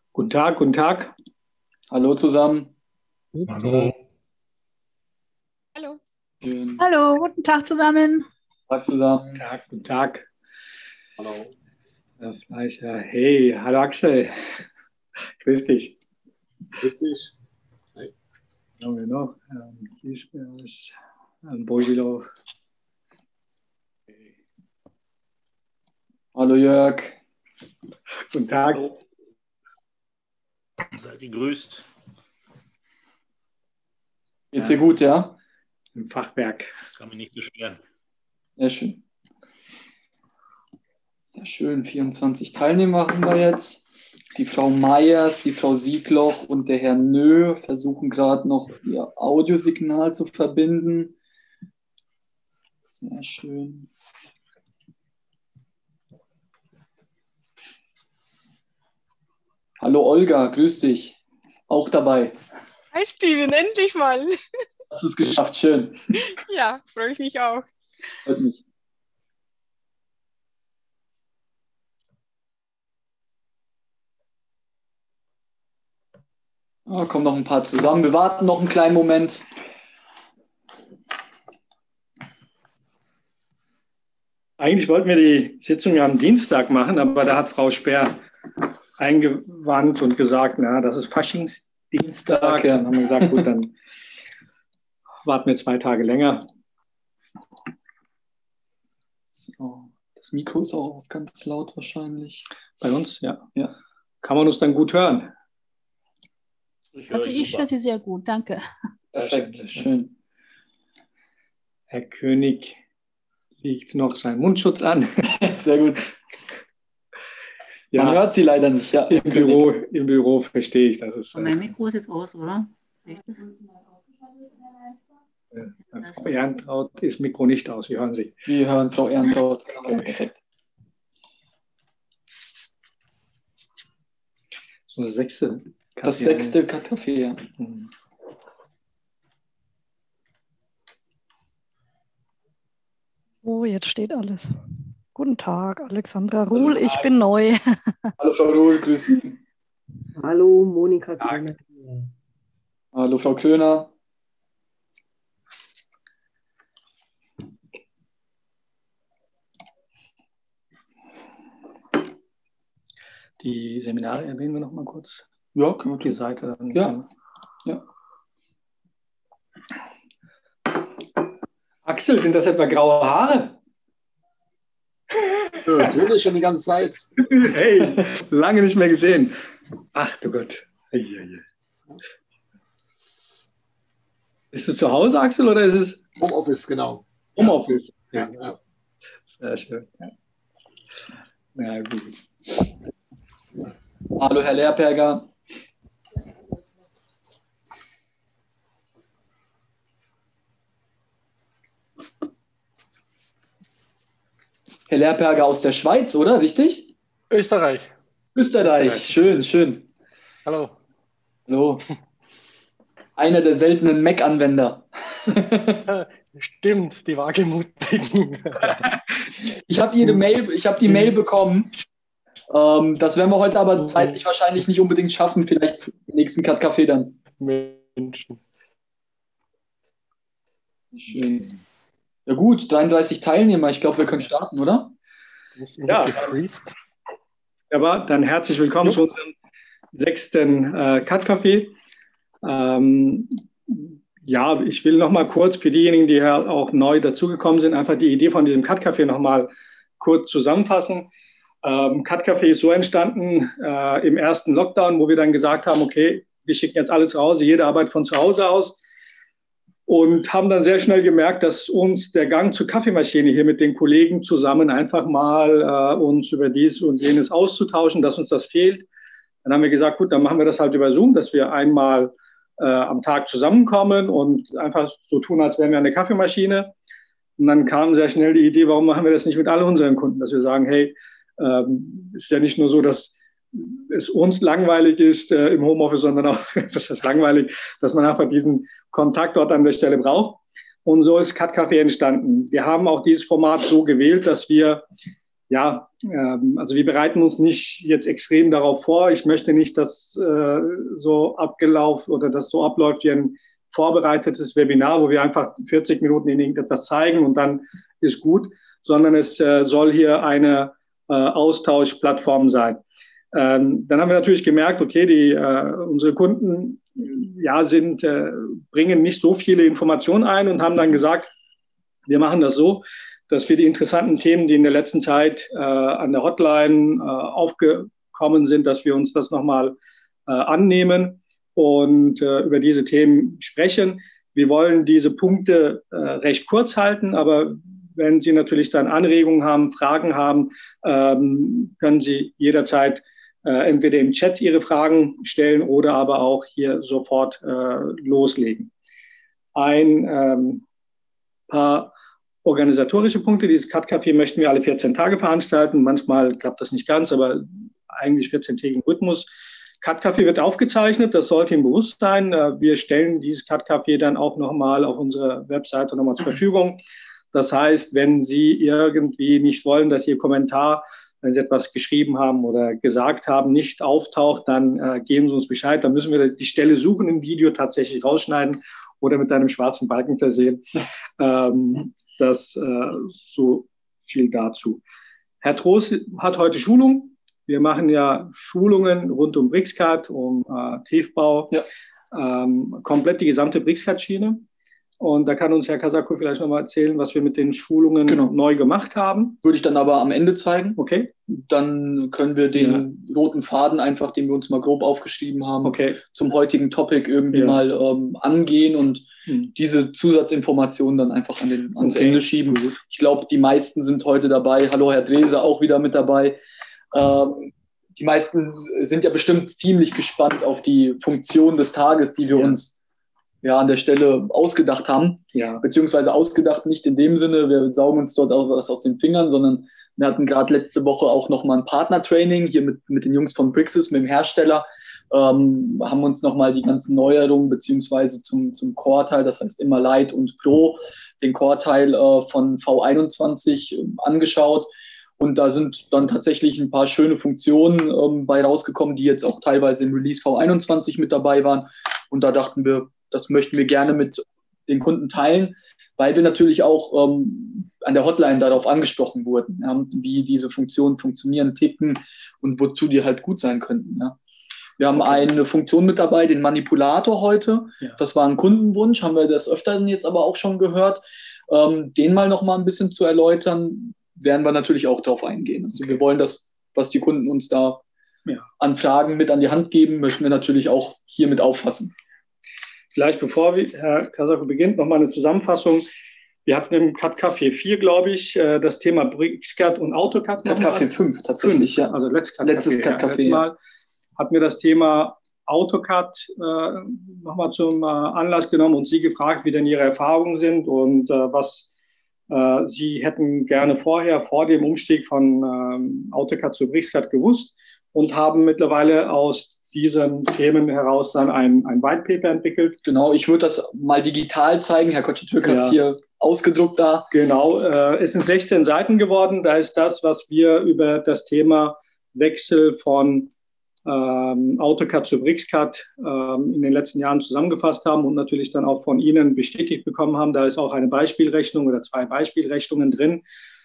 Guten Tag, guten Tag. Hallo zusammen. Hallo. Hallo. Schönen Hallo, guten Tag zusammen. Tag zusammen. Guten Tag. Hallo. Herr Fleischer. Hey, hallo Axel. Grüß dich. Grüß dich. Hi. Haben wir noch? Kiesbers, Bojilo. Hallo Jörg. Guten Tag. Hallo. Seid gegrüßt. Geht's dir gut, ja? Im Fachwerk. Kann mich nicht beschweren. Ja, schön. Ja, schön. 24 Teilnehmer haben wir jetzt. Die Frau Meyers, die Frau Siegloch und der Herr Nö versuchen gerade noch ihr Audiosignal zu verbinden. Sehr schön. Hallo Olga, grüß dich. Auch dabei. Hi Steven, endlich mal. Hast du es geschafft, schön. Ja, freue ich mich auch. Freut mich. Kommen noch ein paar zusammen. Wir warten noch einen kleinen Moment. Eigentlich wollten wir die Sitzung ja am Dienstag machen, aber da hat Frau Speer eingewandt und gesagt, na, das ist Faschingsdienstag. Ja. Dann haben wir gesagt, gut, dann warten wir 2 Tage länger. So, das Mikro ist auch ganz laut wahrscheinlich. Bei uns, ja. Ja. Kann man uns dann gut hören? Ich Also ich höre Sie sehr gut, danke. Perfekt, schön. Herr König legt noch seinen Mundschutz an. Sehr gut. Ja, Man hört Sie leider nicht. Ja, im Büro verstehe ich, dass es. Mein Mikro ist jetzt aus, oder? Frau Ehrentraut ist Mikro nicht aus, wir hören Sie. Wir hören Frau Ehrentraut. Perfekt. So das sechste. Das sechste Kaffee, ja. Oh, jetzt steht alles. Guten Tag, Alexandra Ruhl, ich bin neu. Hallo Frau Ruhl, grüß Sie. Hallo, Monika Köhner. Hallo Frau Köhner. Die Seminare erwähnen wir noch mal kurz. Ja, können wir Die tun. Seite dann. Ja. Ja. Axel, sind das etwa graue Haare? Ja, natürlich, schon die ganze Zeit. Hey, lange nicht mehr gesehen. Ach du Gott. Bist du zu Hause, Axel, oder ist es Homeoffice, genau. Homeoffice? Ja, ja. Sehr schön. Ja. Na gut. Hallo Herr Lehrperger. Herr Lehrperger aus der Schweiz, oder? Richtig? Österreich. Österreich. Schön, schön. Hallo. Hallo. Einer der seltenen Mac-Anwender. Stimmt, die Wagemutigen. Ich habe die Mail bekommen. Das werden wir heute aber zeitlich wahrscheinlich nicht unbedingt schaffen. Vielleicht im nächsten Cut-Café dann. Menschen. Schön. Ja gut, 33 Teilnehmer. Ich glaube, wir können starten, oder? Ja. Aber dann herzlich willkommen zu unserem 6. Cut-Café. Ja, ich will noch mal kurz für diejenigen, die ja auch neu dazugekommen sind, einfach die Idee von diesem Cut-Café noch mal kurz zusammenfassen. Cut-Café ist so entstanden im ersten Lockdown, wo wir dann gesagt haben, okay, wir schicken jetzt alle zu Hause, jede Arbeit von zu Hause aus und haben dann sehr schnell gemerkt, dass uns der Gang zur Kaffeemaschine hier mit den Kollegen zusammen einfach mal uns über dies und jenes auszutauschen, dass uns das fehlt. Dann haben wir gesagt, gut, dann machen wir das halt über Zoom, dass wir einmal am Tag zusammenkommen und einfach so tun, als wären wir eine Kaffeemaschine. Und dann kam sehr schnell die Idee, warum machen wir das nicht mit all unseren Kunden, dass wir sagen, hey, es ist ja nicht nur so, dass es uns langweilig ist im Homeoffice, sondern auch, das ist langweilig, dass man einfach diesen Kontakt dort an der Stelle braucht. Und so ist Cut Café entstanden. Wir haben auch dieses Format so gewählt, dass wir Ja, also wir bereiten uns nicht jetzt extrem darauf vor. Ich möchte nicht, dass so abgelaufen oder das so abläuft wie ein vorbereitetes Webinar, wo wir einfach 40 Minuten in irgendetwas zeigen und dann ist gut, sondern es soll hier eine Austauschplattform sein. Dann haben wir natürlich gemerkt, okay, unsere Kunden bringen nicht so viele Informationen ein und haben dann gesagt, wir machen das so, dass wir die interessanten Themen, die in der letzten Zeit an der Hotline aufgekommen sind, dass wir uns das nochmal annehmen und über diese Themen sprechen. Wir wollen diese Punkte recht kurz halten, aber wenn Sie natürlich dann Anregungen haben, Fragen haben, können Sie jederzeit entweder im Chat Ihre Fragen stellen oder aber auch hier sofort loslegen. Ein paar organisatorische Punkte. Dieses Cut-Café möchten wir alle 14 Tage veranstalten. Manchmal klappt das nicht ganz, aber eigentlich 14-tägigen Rhythmus. Cut-Café wird aufgezeichnet, das sollte Ihnen bewusst sein. Wir stellen dieses Cut-Café dann auch nochmal auf unserer Webseite nochmal zur Verfügung. Das heißt, wenn Sie irgendwie nicht wollen, dass Ihr Kommentar, wenn Sie etwas geschrieben haben oder gesagt haben, nicht auftaucht, dann geben Sie uns Bescheid. Dann müssen wir die Stelle suchen im Video, tatsächlich rausschneiden oder mit einem schwarzen Balken versehen. Das so viel dazu. Herr Trost hat heute Schulung. Wir machen ja Schulungen rund um BRICS-Card, um Tiefbau, komplett die gesamte BRICS-Card-Schiene. Und da kann uns Herr Kasako vielleicht nochmal erzählen, was wir mit den Schulungen neu gemacht haben. Würde ich dann aber am Ende zeigen. Okay. Dann können wir den roten Faden einfach, den wir uns mal grob aufgeschrieben haben, zum heutigen Topic irgendwie mal angehen und diese Zusatzinformationen dann einfach ans Ende schieben. Gut. Ich glaube, die meisten sind heute dabei. Hallo, Herr Drese, auch wieder mit dabei. Die meisten sind ja bestimmt ziemlich gespannt auf die Funktion des Tages, die wir uns an der Stelle ausgedacht haben, beziehungsweise ausgedacht nicht in dem Sinne, wir saugen uns dort auch was aus den Fingern, sondern wir hatten gerade letzte Woche auch nochmal ein Partner-Training hier mit den Jungs von Brixis, mit dem Hersteller, haben uns nochmal die ganzen Neuerungen beziehungsweise zum Core-Teil, das heißt immer Lite und Pro, den Core-Teil von V21 angeschaut. Und da sind dann tatsächlich ein paar schöne Funktionen bei rausgekommen, die jetzt auch teilweise im Release V21 mit dabei waren. Und da dachten wir, das möchten wir gerne mit den Kunden teilen, weil wir natürlich auch an der Hotline darauf angesprochen wurden, wie diese Funktionen funktionieren, ticken und wozu die halt gut sein könnten. Ja. Wir haben eine Funktion mit dabei, den Manipulator heute. Ja. Das war ein Kundenwunsch, haben wir des Öfteren jetzt aber auch schon gehört. Den mal noch mal ein bisschen zu erläutern, werden wir natürlich auch drauf eingehen. Also wir wollen das, was die Kunden uns da an Fragen mit an die Hand geben, möchten wir natürlich auch hier mit auffassen. Vielleicht bevor Herr Kasako beginnt, nochmal eine Zusammenfassung. Wir hatten im Cut-Café 4, glaube ich, das Thema BRICS-Card und AutoCAD. Cut-Café 5 tatsächlich, 5, also letztes Cut-Café. Mal hatten wir das Thema AutoCAD nochmal zum Anlass genommen und Sie gefragt, wie denn Ihre Erfahrungen sind und was Sie hätten gerne vor dem Umstieg von AutoCAD zu BRICS-Card gewusst und haben mittlerweile aus diesen Themen heraus dann ein White Paper entwickelt. Genau, ich würde das mal digital zeigen. Herr Kocatürk hat es hier ausgedruckt da. Genau, es sind 16 Seiten geworden. Da ist das, was wir über das Thema Wechsel von AutoCAD zu BRICS-Card in den letzten Jahren zusammengefasst haben und natürlich dann auch von Ihnen bestätigt bekommen haben. Da ist auch eine Beispielrechnung oder 2 Beispielrechnungen drin.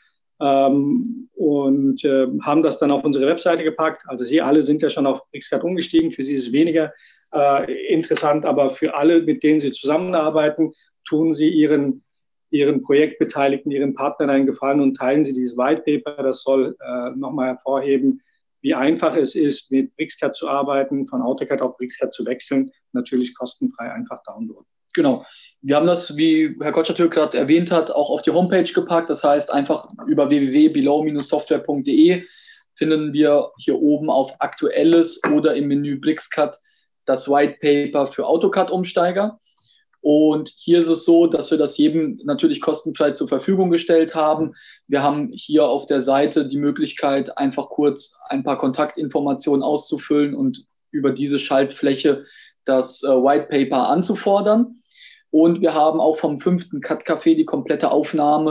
Und haben das dann auf unsere Webseite gepackt. Also Sie alle sind ja schon auf BRICS-Card umgestiegen. Für Sie ist es weniger interessant, aber für alle, mit denen Sie zusammenarbeiten, tun Sie Ihren Projektbeteiligten, Ihren Partnern einen Gefallen und teilen Sie dieses White Paper. Das soll nochmal hervorheben, wie einfach es ist, mit BRICS-Card zu arbeiten, von AutoCAD auf BRICS-Card zu wechseln. Natürlich kostenfrei, einfach downloaden. Genau. Wir haben das, wie Herr Kocatürk gerade erwähnt hat, auch auf die Homepage gepackt. Das heißt, einfach über www.below-software.de finden wir hier oben auf Aktuelles oder im Menü BRICS-Card das White Paper für AutoCAD-Umsteiger. Und hier ist es so, dass wir das jedem natürlich kostenfrei zur Verfügung gestellt haben. Wir haben hier auf der Seite die Möglichkeit, einfach kurz ein paar Kontaktinformationen auszufüllen und über diese Schaltfläche das White Paper anzufordern. Und wir haben auch vom 5. Cut-Café die komplette Aufnahme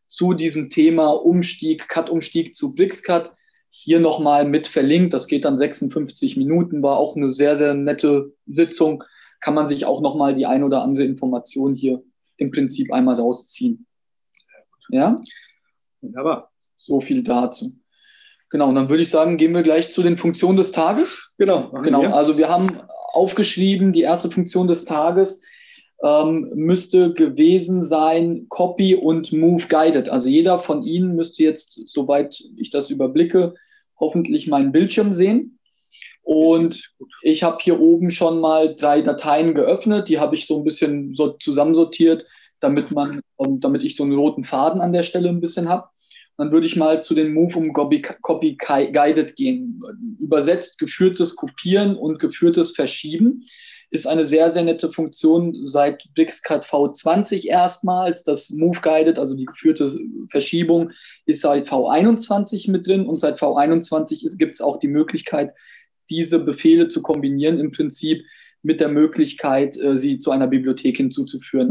zu diesem Thema Umstieg, Cut-Umstieg zu BricsCAD hier nochmal mit verlinkt. Das geht dann 56 Minuten, war auch eine sehr, sehr nette Sitzung. Kann man sich auch nochmal die ein oder andere Information hier im Prinzip einmal rausziehen. Ja? Wunderbar. So viel dazu. Genau, und dann würde ich sagen, gehen wir gleich zu den Funktionen des Tages. Genau. Also wir haben aufgeschrieben, die erste Funktion des Tages müsste gewesen sein, Copy und Move Guided. Also jeder von Ihnen müsste jetzt, soweit ich das überblicke, hoffentlich meinen Bildschirm sehen. Und ich habe hier oben schon mal 3 Dateien geöffnet. Die habe ich so ein bisschen so zusammensortiert, damit ich so einen roten Faden an der Stelle ein bisschen habe. Dann würde ich mal zu den Move und Copy Guided gehen. Übersetzt geführtes Kopieren und geführtes Verschieben ist eine sehr, sehr nette Funktion seit BricsCAD V20 erstmals. Das Move Guided, also die geführte Verschiebung, ist seit V21 mit drin. Und seit V21 gibt es auch die Möglichkeit, diese Befehle zu kombinieren, im Prinzip mit der Möglichkeit, sie zu einer Bibliothek hinzuzufügen.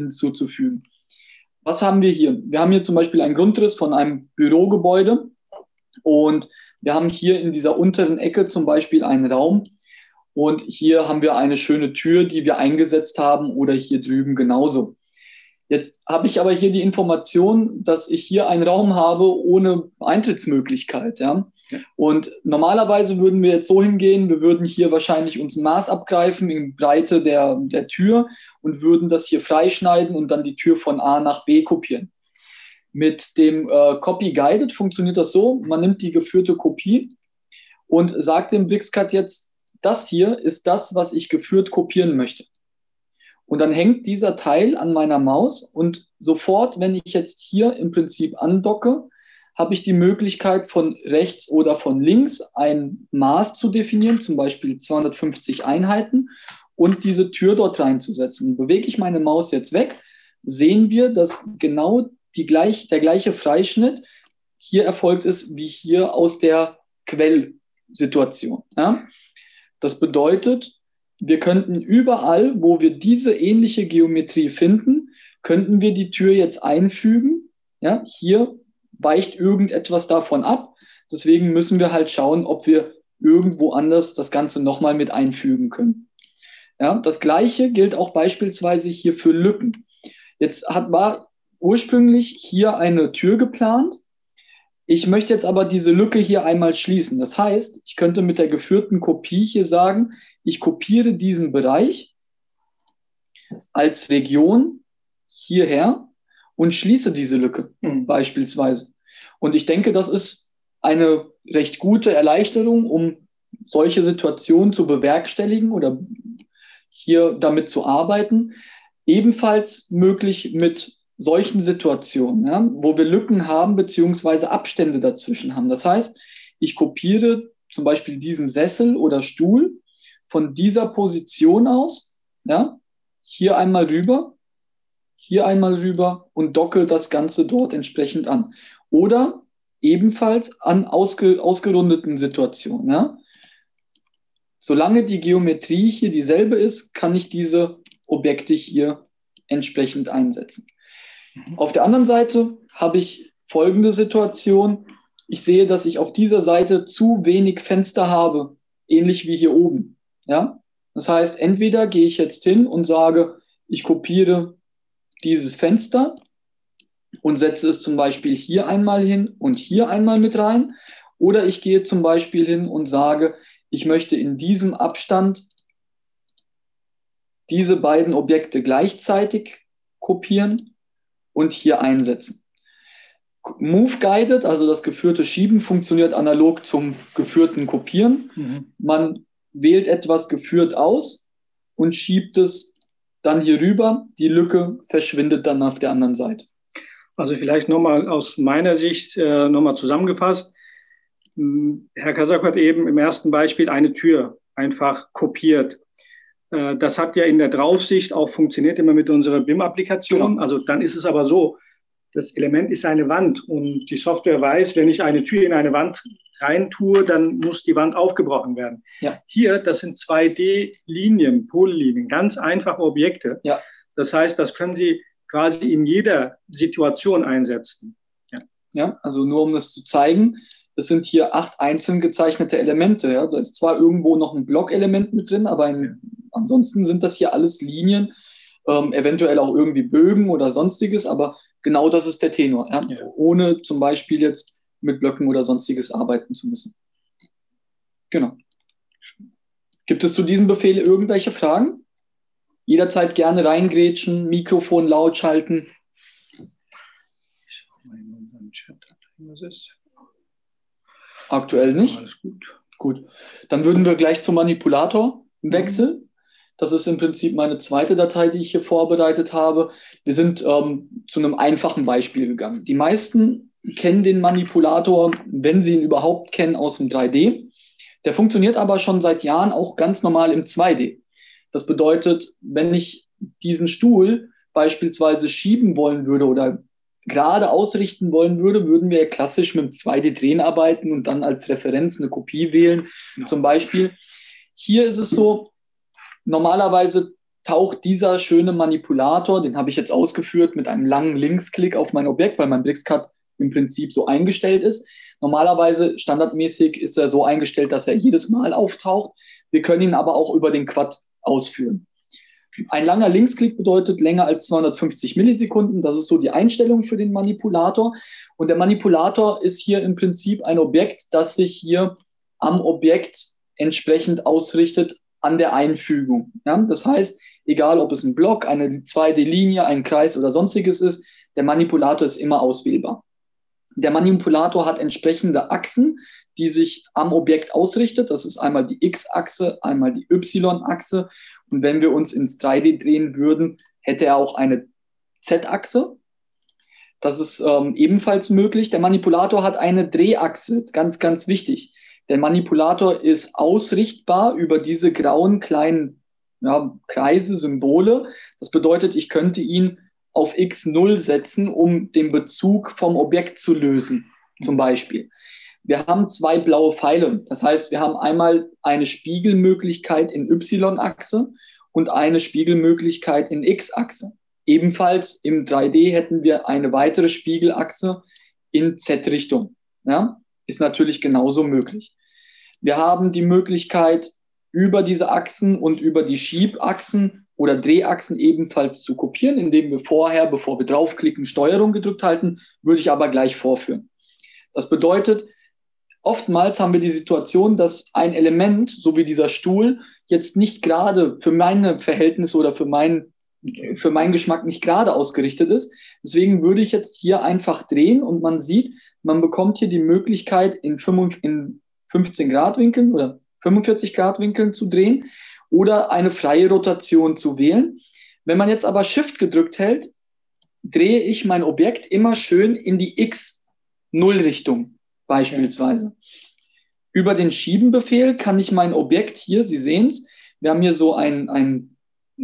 Was haben wir hier? Wir haben hier zum Beispiel einen Grundriss von einem Bürogebäude und wir haben hier in dieser unteren Ecke zum Beispiel einen Raum und hier haben wir eine schöne Tür, die wir eingesetzt haben oder hier drüben genauso. Jetzt habe ich aber hier die Information, dass ich hier einen Raum habe ohne Eintrittsmöglichkeit. Ja? Und normalerweise würden wir jetzt so hingehen, wir würden hier wahrscheinlich uns ein Maß abgreifen in Breite der Tür und würden das hier freischneiden und dann die Tür von A nach B kopieren. Mit dem Copy Guided funktioniert das so, man nimmt die geführte Kopie und sagt dem BricsCAD jetzt, das hier ist das, was ich geführt kopieren möchte. Und dann hängt dieser Teil an meiner Maus und sofort, wenn ich jetzt hier im Prinzip andocke, habe ich die Möglichkeit von rechts oder von links ein Maß zu definieren, zum Beispiel 250 Einheiten und diese Tür dort reinzusetzen. Bewege ich meine Maus jetzt weg, sehen wir, dass genau der gleiche Freischnitt hier erfolgt ist, wie hier aus der Quellsituation. Ja? Das bedeutet, wir könnten überall, wo wir diese ähnliche Geometrie finden, könnten wir die Tür jetzt einfügen. Ja, hier weicht irgendetwas davon ab. Deswegen müssen wir halt schauen, ob wir irgendwo anders das Ganze nochmal mit einfügen können. Ja, das Gleiche gilt auch beispielsweise hier für Lücken. Jetzt war ursprünglich hier eine Tür geplant. Ich möchte jetzt aber diese Lücke hier einmal schließen. Das heißt, ich könnte mit der geführten Kopie hier sagen, ich kopiere diesen Bereich als Region hierher und schließe diese Lücke beispielsweise. Und ich denke, das ist eine recht gute Erleichterung, um solche Situationen zu bewerkstelligen oder hier damit zu arbeiten. Ebenfalls möglich mit solchen Situationen, ja, wo wir Lücken haben beziehungsweise Abstände dazwischen haben. Das heißt, ich kopiere zum Beispiel diesen Sessel oder Stuhl von dieser Position aus, ja, hier einmal rüber und docke das Ganze dort entsprechend an. Oder ebenfalls an ausgerundeten Situationen. Ja. Solange die Geometrie hier dieselbe ist, kann ich diese Objekte hier entsprechend einsetzen. Auf der anderen Seite habe ich folgende Situation. Ich sehe, dass ich auf dieser Seite zu wenig Fenster habe, ähnlich wie hier oben. Ja? Das heißt, entweder gehe ich jetzt hin und sage, ich kopiere dieses Fenster und setze es zum Beispiel hier einmal hin und hier einmal mit rein. Oder ich gehe zum Beispiel hin und sage, ich möchte in diesem Abstand diese beiden Objekte gleichzeitig kopieren und hier einsetzen. Move Guided, also das geführte Schieben, funktioniert analog zum geführten Kopieren. Man wählt etwas geführt aus und schiebt es dann hier rüber. Die Lücke verschwindet dann auf der anderen Seite. Also vielleicht nochmal aus meiner Sicht nochmal zusammengefasst. Herr Kasak hat eben im ersten Beispiel eine Tür einfach kopiert. Das hat ja in der Draufsicht auch funktioniert immer mit unserer BIM-Applikation. Genau. Also dann ist es aber so, das Element ist eine Wand und die Software weiß, wenn ich eine Tür in eine Wand rein tue, dann muss die Wand aufgebrochen werden. Ja. Hier, das sind 2D-Linien, Pollinien, ganz einfache Objekte. Ja. Das heißt, das können Sie quasi in jeder Situation einsetzen. Ja, also nur um das zu zeigen, es sind hier 8 einzeln gezeichnete Elemente. Ja. Da ist zwar irgendwo noch ein Blockelement mit drin, aber ansonsten sind das hier alles Linien, eventuell auch irgendwie Bögen oder sonstiges, aber genau das ist der Tenor, ja. Ohne zum Beispiel jetzt mit Blöcken oder sonstiges arbeiten zu müssen. Genau. Gibt es zu diesem Befehl irgendwelche Fragen? Jederzeit gerne reingrätschen, Mikrofon laut schalten. Ich schau mal in unseren Chat, was ist. Aktuell nicht. Alles gut. Gut. Dann würden wir gleich zum Manipulator wechseln. Das ist im Prinzip meine zweite Datei, die ich hier vorbereitet habe. Wir sind zu einem einfachen Beispiel gegangen. Die meisten kennen den Manipulator, wenn sie ihn überhaupt kennen, aus dem 3D. Der funktioniert aber schon seit Jahren auch ganz normal im 2D. Das bedeutet, wenn ich diesen Stuhl beispielsweise schieben wollen würde oder gerade ausrichten wollen würde, würden wir klassisch mit dem 2D-Drehen arbeiten und dann als Referenz eine Kopie wählen, zum Beispiel. Hier ist es so, normalerweise taucht dieser schöne Manipulator, den habe ich jetzt ausgeführt, mit einem langen Linksklick auf mein Objekt, weil mein BricsCAD im Prinzip so eingestellt ist. Normalerweise, standardmäßig, ist er so eingestellt, dass er jedes Mal auftaucht. Wir können ihn aber auch über den Quad ausführen. Ein langer Linksklick bedeutet länger als 250 Millisekunden. Das ist so die Einstellung für den Manipulator. Und der Manipulator ist hier im Prinzip ein Objekt, das sich hier am Objekt entsprechend ausrichtet an der Einfügung. Ja, das heißt, egal ob es ein Block, eine 2D-Linie, ein Kreis oder sonstiges ist, der Manipulator ist immer auswählbar. Der Manipulator hat entsprechende Achsen, die sich am Objekt ausrichtet. Das ist einmal die X-Achse, einmal die Y-Achse. Und wenn wir uns ins 3D drehen würden, hätte er auch eine Z-Achse. Das ist ebenfalls möglich. Der Manipulator hat eine Drehachse, ganz, ganz wichtig. Der Manipulator ist ausrichtbar über diese grauen kleinen Kreise, Symbole. Das bedeutet, ich könnte ihn auf X0 setzen, um den Bezug vom Objekt zu lösen, zum Beispiel. Wir haben 2 blaue Pfeile. Das heißt, wir haben einmal eine Spiegelmöglichkeit in Y-Achse und eine Spiegelmöglichkeit in X-Achse. Ebenfalls im 3D hätten wir eine weitere Spiegelachse in Z-Richtung. Ja? Ist natürlich genauso möglich. Wir haben die Möglichkeit, über diese Achsen und über die Schiebachsen oder Drehachsen ebenfalls zu kopieren, indem wir vorher, bevor wir draufklicken, Steuerung gedrückt halten, würde ich aber gleich vorführen. Das bedeutet, oftmals haben wir die Situation, dass ein Element, so wie dieser Stuhl, jetzt nicht gerade für meine Verhältnisse oder für meinen Geschmack nicht gerade ausgerichtet ist. Deswegen würde ich jetzt hier einfach drehen und man sieht, man bekommt hier die Möglichkeit, in 15 Grad Winkeln oder 45 Grad Winkeln zu drehen oder eine freie Rotation zu wählen. Wenn man jetzt aber Shift gedrückt hält, drehe ich mein Objekt immer schön in die X0-Richtung beispielsweise. Über den Schiebenbefehl kann ich mein Objekt hier, Sie sehen es, wir haben hier so ein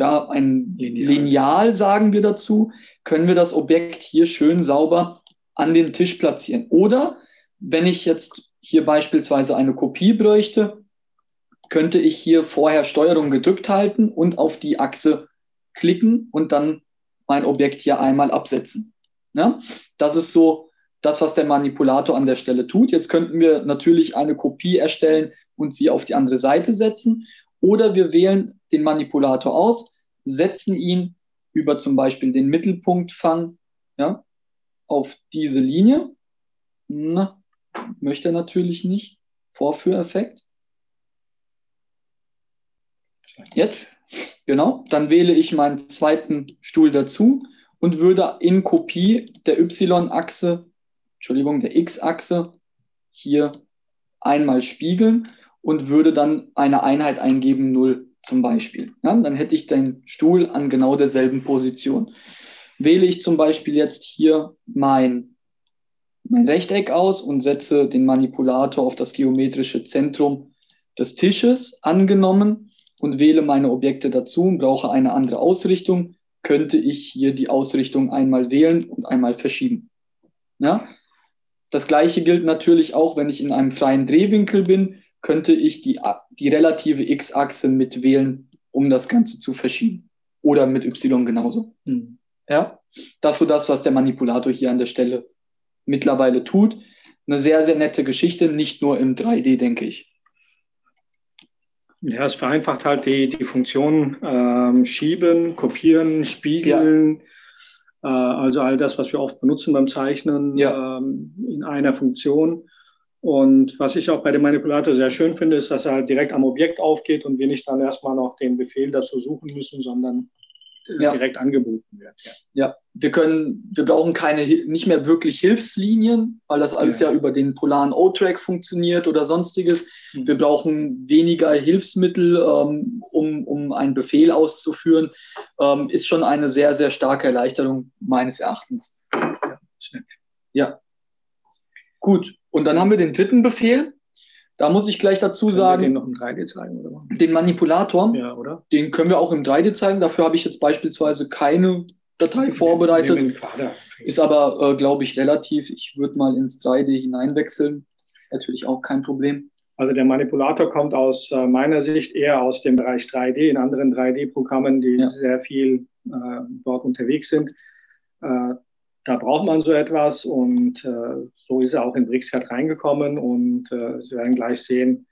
Lineal, sagen wir dazu, können wir das Objekt hier schön sauber an den Tisch platzieren. Oder wenn ich jetzt hier beispielsweise eine Kopie bräuchte, könnte ich hier vorher Steuerung gedrückt halten und auf die Achse klicken und dann mein Objekt hier einmal absetzen. Ja? Das ist so das, was der Manipulator an der Stelle tut. Jetzt könnten wir natürlich eine Kopie erstellen und sie auf die andere Seite setzen. Oder wir wählen den Manipulator aus, setzen ihn über zum Beispiel den Mittelpunktfang auf diese Linie. Möchte er natürlich nicht. Vorführeffekt. Jetzt, genau, dann wähle ich meinen zweiten Stuhl dazu und würde in Kopie der Y-Achse, der X-Achse hier einmal spiegeln und würde dann eine Einheit eingeben, 0 zum Beispiel. Ja, dann hätte ich den Stuhl an genau derselben Position. Wähle ich zum Beispiel jetzt hier mein Rechteck aus und setze den Manipulator auf das geometrische Zentrum des Tisches, angenommen, und wähle meine Objekte dazu und brauche eine andere Ausrichtung, könnte ich hier die Ausrichtung einmal wählen und einmal verschieben. Ja? Das gleiche gilt natürlich auch, wenn ich in einem freien Drehwinkel bin, könnte ich die relative X-Achse mitwählen, um das Ganze zu verschieben. Oder mit Y genauso. Ja, das ist so das, was der Manipulator hier an der Stelle mittlerweile tut. Eine sehr, sehr nette Geschichte, nicht nur im 3D, denke ich. Ja, es vereinfacht halt die Funktion schieben, kopieren, spiegeln, also all das, was wir oft benutzen beim Zeichnen, in einer Funktion. Und was ich auch bei dem Manipulator sehr schön finde, ist, dass er halt direkt am Objekt aufgeht und wir nicht dann erstmal noch den Befehl dazu suchen müssen, sondern direkt angeboten wird. Ja, wir brauchen nicht mehr wirklich Hilfslinien, weil das alles ja über den polaren O-Track funktioniert oder sonstiges. Wir brauchen weniger Hilfsmittel, um einen Befehl auszuführen. Ist schon eine sehr, sehr starke Erleichterung meines Erachtens. Ja. Gut, und dann haben wir den dritten Befehl. Da muss ich gleich dazu sagen, den noch im 3D zeigen, oder? Den Manipulator, oder? Den können wir auch im 3D zeigen. Dafür habe ich jetzt beispielsweise keine Datei vorbereitet. Ist aber, glaube ich, relativ. Ich würde mal ins 3D hineinwechseln. Das ist natürlich auch kein Problem. Also der Manipulator kommt aus meiner Sicht eher aus dem Bereich 3D, in anderen 3D-Programmen, die sehr viel dort unterwegs sind. Da braucht man so etwas und so ist er auch in BricsCAD reingekommen und Sie werden gleich sehen,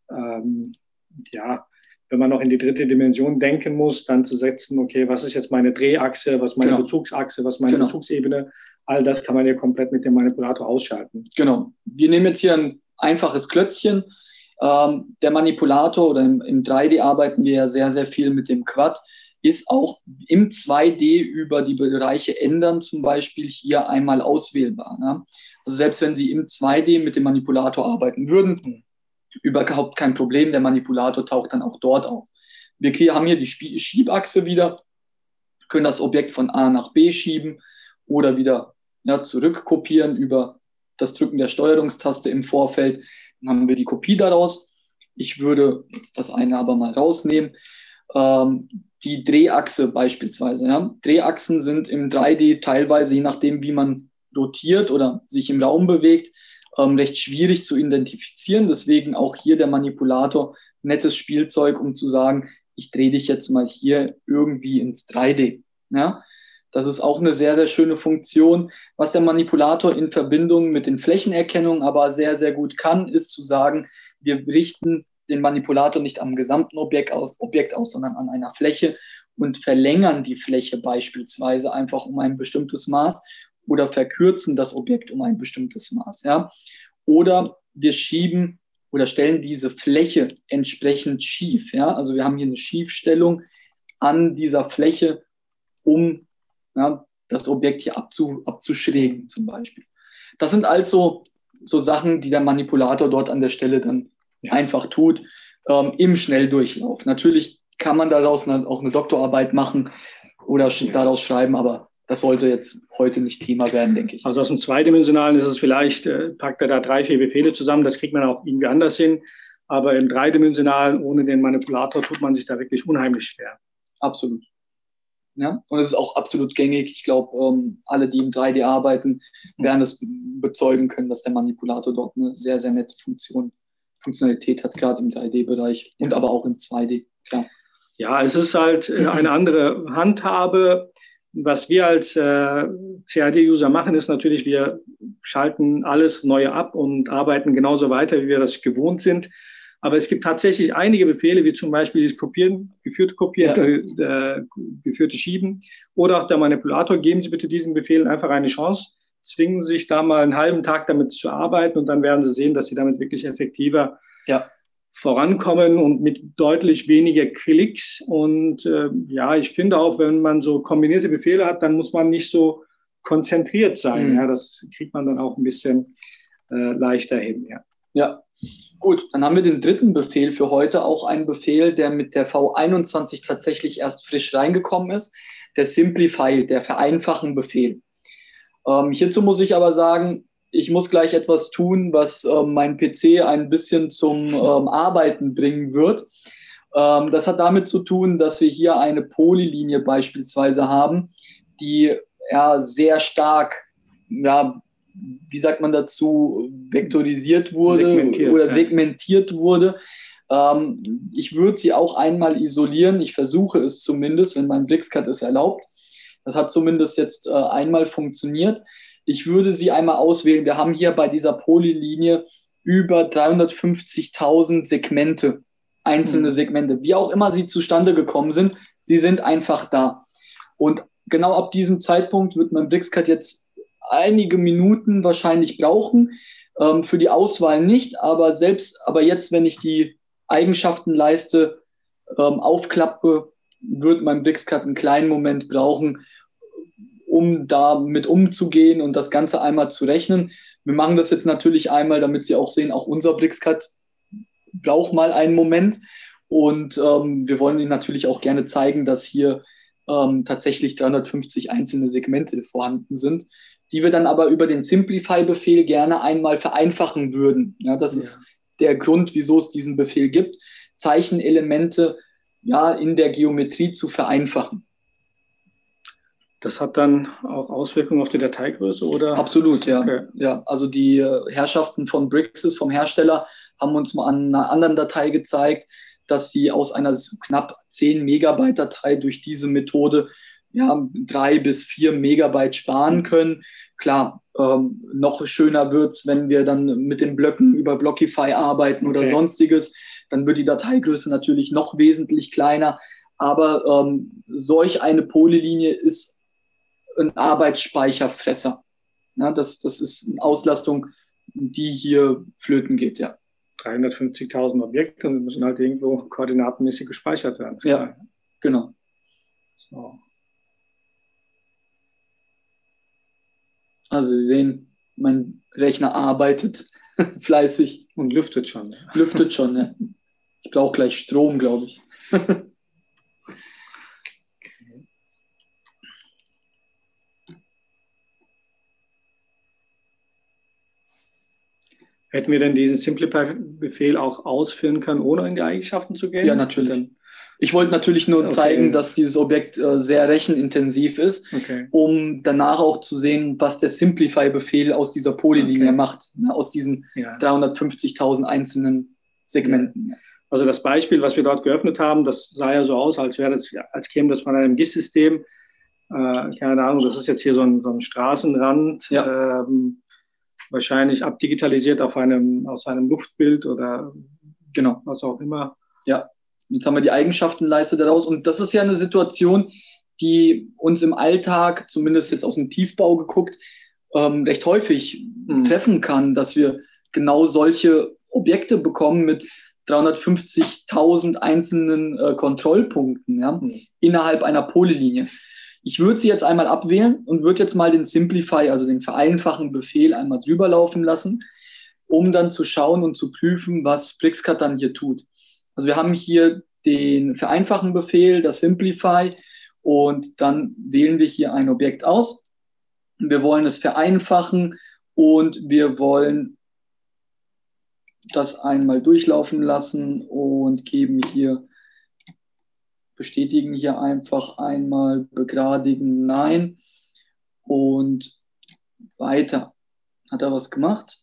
wenn man noch in die dritte Dimension denken muss, dann zu setzen, okay, was ist jetzt meine Drehachse, was ist meine Bezugsachse, was ist meine Bezugsebene, all das kann man ja komplett mit dem Manipulator ausschalten. Genau. Wir nehmen jetzt hier ein einfaches Klötzchen. Der Manipulator oder im 3D arbeiten wir ja sehr, sehr viel mit dem Quad, ist auch im 2D über die Bereiche ändern zum Beispiel hier einmal auswählbar. Ne? Also selbst wenn Sie im 2D mit dem Manipulator arbeiten würden, überhaupt kein Problem, der Manipulator taucht dann auch dort auf. Wir haben hier die Schiebachse wieder, können das Objekt von A nach B schieben oder wieder zurückkopieren über das Drücken der Steuerungstaste im Vorfeld. Dann haben wir die Kopie daraus. Ich würde jetzt das eine aber mal rausnehmen. Die Drehachse beispielsweise. Ja. Drehachsen sind im 3D teilweise, je nachdem, wie man rotiert oder sich im Raum bewegt, recht schwierig zu identifizieren. Deswegen auch hier der Manipulator, nettes Spielzeug, um zu sagen, ich drehe dich jetzt mal hier irgendwie ins 3D. Ja. Das ist auch eine sehr, sehr schöne Funktion. Was der Manipulator in Verbindung mit den Flächenerkennungen aber sehr, sehr gut kann, ist zu sagen, wir richten den Manipulator nicht am gesamten Objekt aus, sondern an einer Fläche und verlängern die Fläche beispielsweise einfach um ein bestimmtes Maß oder verkürzen das Objekt um ein bestimmtes Maß. Ja? Oder wir schieben oder stellen diese Fläche entsprechend schief. Ja? Also wir haben hier eine Schiefstellung an dieser Fläche, um das Objekt hier abzuschrägen zum Beispiel. Das sind also so Sachen, die der Manipulator dort an der Stelle dann einfach tut, im Schnelldurchlauf. Natürlich kann man daraus auch eine Doktorarbeit machen oder daraus schreiben, aber das sollte jetzt heute nicht Thema werden, denke ich. Also aus dem Zweidimensionalen ist es vielleicht, packt er da 3, 4 Befehle zusammen, das kriegt man auch irgendwie anders hin, aber im Dreidimensionalen ohne den Manipulator tut man sich da wirklich unheimlich schwer. Absolut. Ja, und es ist auch absolut gängig. Ich glaube, alle, die im 3D arbeiten, werden es bezeugen können, dass der Manipulator dort eine sehr, sehr nette Funktionalität hat, gerade im 3D-Bereich und aber auch im 2D. Klar. Ja, es ist halt eine andere Handhabe. Was wir als CAD-User machen, ist natürlich, wir schalten alles Neue ab und arbeiten genauso weiter, wie wir das gewohnt sind. Aber es gibt tatsächlich einige Befehle, wie zum Beispiel das Kopieren, geführte Schieben oder auch der Manipulator. Geben Sie bitte diesen Befehlen einfach eine Chance, zwingen Sie sich da mal einen halben Tag damit zu arbeiten und dann werden Sie sehen, dass Sie damit wirklich effektiver vorankommen und mit deutlich weniger Klicks. Und ich finde auch, wenn man so kombinierte Befehle hat, dann muss man nicht so konzentriert sein. Ja, das kriegt man dann auch ein bisschen leichter hin. Ja, gut, dann haben wir den dritten Befehl für heute, auch ein Befehl, der mit der V21 tatsächlich erst frisch reingekommen ist, der Simplify, der Vereinfachen Befehl. Hierzu muss ich aber sagen, ich muss gleich etwas tun, was mein PC ein bisschen zum Arbeiten bringen wird. Das hat damit zu tun, dass wir hier eine Polylinie beispielsweise haben, die sehr stark, wie sagt man dazu, vektorisiert wurde segmentiert wurde. Ich würde sie auch einmal isolieren. Ich versuche es zumindest, wenn mein BricsCAD es erlaubt. Das hat zumindest jetzt einmal funktioniert. Ich würde sie einmal auswählen. Wir haben hier bei dieser Polylinie über 350.000 Segmente, einzelne Segmente. Wie auch immer sie zustande gekommen sind, sie sind einfach da. Und genau ab diesem Zeitpunkt wird mein BlitzCAD jetzt einige Minuten wahrscheinlich brauchen. Für die Auswahl nicht, aber jetzt, wenn ich die Eigenschaftenleiste aufklappe, wird mein BlitzCAD einen kleinen Moment brauchen, um damit umzugehen und das Ganze einmal zu rechnen. Wir machen das jetzt natürlich einmal, damit Sie auch sehen, auch unser BlitzCAD braucht mal einen Moment. Und wir wollen Ihnen natürlich auch gerne zeigen, dass hier tatsächlich 350 einzelne Segmente vorhanden sind, die wir dann aber über den Simplify-Befehl gerne einmal vereinfachen würden. Ja, das ist der Grund, wieso es diesen Befehl gibt, Zeichenelemente in der Geometrie zu vereinfachen. Das hat dann auch Auswirkungen auf die Dateigröße, oder? Absolut, ja. Okay. Ja, also die Herrschaften von Brixis, vom Hersteller, haben uns mal an einer anderen Datei gezeigt, dass sie aus einer knapp 10 Megabyte Datei durch diese Methode 3 bis 4 Megabyte sparen können. Klar, noch schöner wird's, wenn wir dann mit den Blöcken über Blockify arbeiten oder sonstiges. Dann wird die Dateigröße natürlich noch wesentlich kleiner. Aber solch eine Polylinie ist ein Arbeitsspeicherfresser. Ja, das ist eine Auslastung, die hier flöten geht, ja. 350.000 Objekte und müssen halt irgendwo koordinatenmäßig gespeichert werden. Ja, genau. So. Also Sie sehen, mein Rechner arbeitet fleißig. Und lüftet schon. Lüftet schon, ja. Ich brauche gleich Strom, glaube ich. Hätten wir denn diesen Simplify-Befehl auch ausführen können, ohne in die Eigenschaften zu gehen? Ja, natürlich. Ich wollte natürlich nur zeigen, dass dieses Objekt sehr rechenintensiv ist, um danach auch zu sehen, was der Simplify-Befehl aus dieser Polylinie macht, aus diesen 350.000 einzelnen Segmenten. Ja. Also das Beispiel, was wir dort geöffnet haben, das sah ja so aus, als käme das von einem GIS-System. Keine Ahnung, das ist jetzt hier so ein Straßenrand. Ja. Wahrscheinlich abdigitalisiert aus einem Luftbild oder was auch immer. Ja, jetzt haben wir die Eigenschaftenleiste daraus und das ist ja eine Situation, die uns im Alltag, zumindest jetzt aus dem Tiefbau geguckt, recht häufig treffen kann, dass wir genau solche Objekte bekommen mit 350.000 einzelnen Kontrollpunkten innerhalb einer Polylinie. Ich würde sie jetzt einmal abwählen und würde jetzt mal den Simplify, also den vereinfachen Befehl, einmal drüber laufen lassen, um dann zu schauen und zu prüfen, was BlitzCAD dann hier tut. Also wir haben hier den vereinfachen Befehl, das Simplify, und dann wählen wir hier ein Objekt aus. Wir wollen es vereinfachen und wir wollen das einmal durchlaufen lassen und bestätigen hier einfach einmal, begradigen, nein und weiter. Hat er was gemacht?